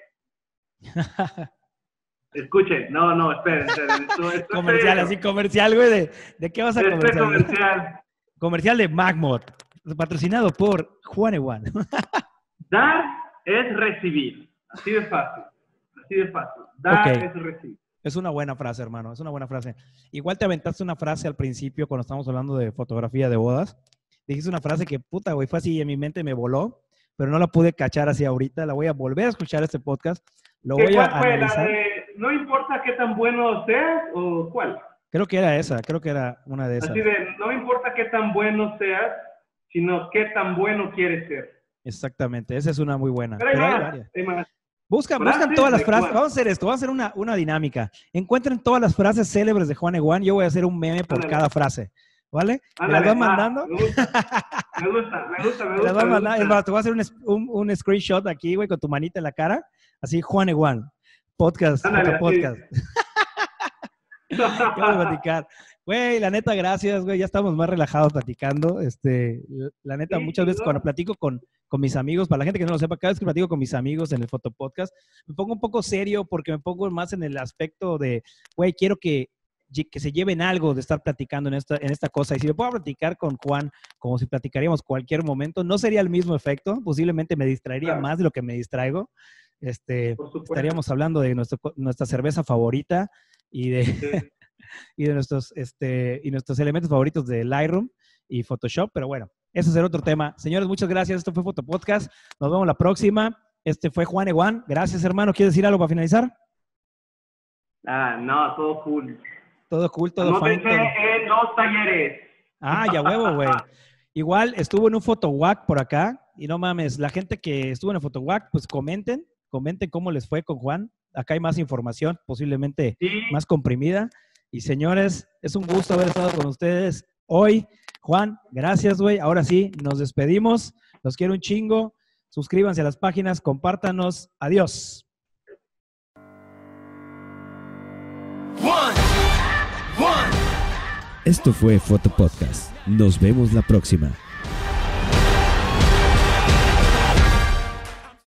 Speaker 2: escuchen, no, esperen, esto es
Speaker 1: comercial,
Speaker 2: serio,
Speaker 1: así comercial, güey, ¿de qué vas a
Speaker 2: este
Speaker 1: comercializar?
Speaker 2: comercial.
Speaker 1: Comercial de Magmod, patrocinado por Juan Ewan.
Speaker 2: Dar es recibir, así de fácil,
Speaker 1: Ok,
Speaker 2: dar es recibir.
Speaker 1: es una buena frase, hermano, es una buena frase. Igual te aventaste una frase al principio cuando estábamos hablando de fotografía de bodas. Dijiste una frase que, puta, güey, fue así y en mi mente me voló. pero no la pude cachar así ahorita. La voy a volver a escuchar este podcast. Lo voy a
Speaker 2: ¿Cuál fue?
Speaker 1: analizar.
Speaker 2: ¿La de no importa qué tan bueno seas o cuál?
Speaker 1: Creo que era esa, creo que era una de esas.
Speaker 2: Así de, no importa qué tan bueno seas, sino qué tan bueno quieres ser.
Speaker 1: Exactamente, esa es una muy buena.
Speaker 2: Pero hay varias.
Speaker 1: Buscan todas las frases. Vamos a hacer esto, vamos a hacer una dinámica. Encuentren todas las frases célebres de Juan Eguán. Yo voy a hacer un meme por cada frase. ¿Vale?
Speaker 2: Ándale,
Speaker 1: ¿me las vas mandando?
Speaker 2: Me gusta.
Speaker 1: Me las vas mandando. Es más, te voy a hacer un screenshot aquí, güey, con tu manita en la cara. Así, Juan Eguán. Podcast.
Speaker 2: Ándale,
Speaker 1: podcast. Vamos a platicar. Güey, la neta, gracias, güey. Ya estamos más relajados platicando. La neta, muchas veces cuando platico con mis amigos, para la gente que no lo sepa, cada vez que platico con mis amigos en el Fotopodcast, me pongo un poco serio porque me pongo más en el aspecto de, güey, quiero que se lleven algo de estar platicando en esta cosa. Y si me puedo platicar con Juan como si platicaríamos cualquier momento, no sería el mismo efecto. Posiblemente me distraería más de lo que me distraigo. Estaríamos hablando de nuestra cerveza favorita y de, y de nuestros elementos favoritos de Lightroom y Photoshop, pero bueno, eso será otro tema. Señores, muchas gracias. Esto fue Fotopodcast. Nos vemos la próxima. Fue Juan Eguán. Gracias, hermano. ¿Quieres decir algo para finalizar?
Speaker 2: No, todo cool.
Speaker 1: Todo cool, todo fine.
Speaker 2: En los talleres.
Speaker 1: Ya huevo, güey. Igual estuvo en un PhotoWalk por acá y no mames, la gente que estuvo en el PhotoWalk, pues comenten cómo les fue con Juan. Acá hay más información, posiblemente más comprimida. Y señores, es un gusto haber estado con ustedes hoy. Juan, gracias, güey. Ahora sí, nos despedimos. Los quiero un chingo. Suscríbanse a las páginas, compártanos. Adiós.
Speaker 3: Esto fue Fotopodcast. Nos vemos la próxima.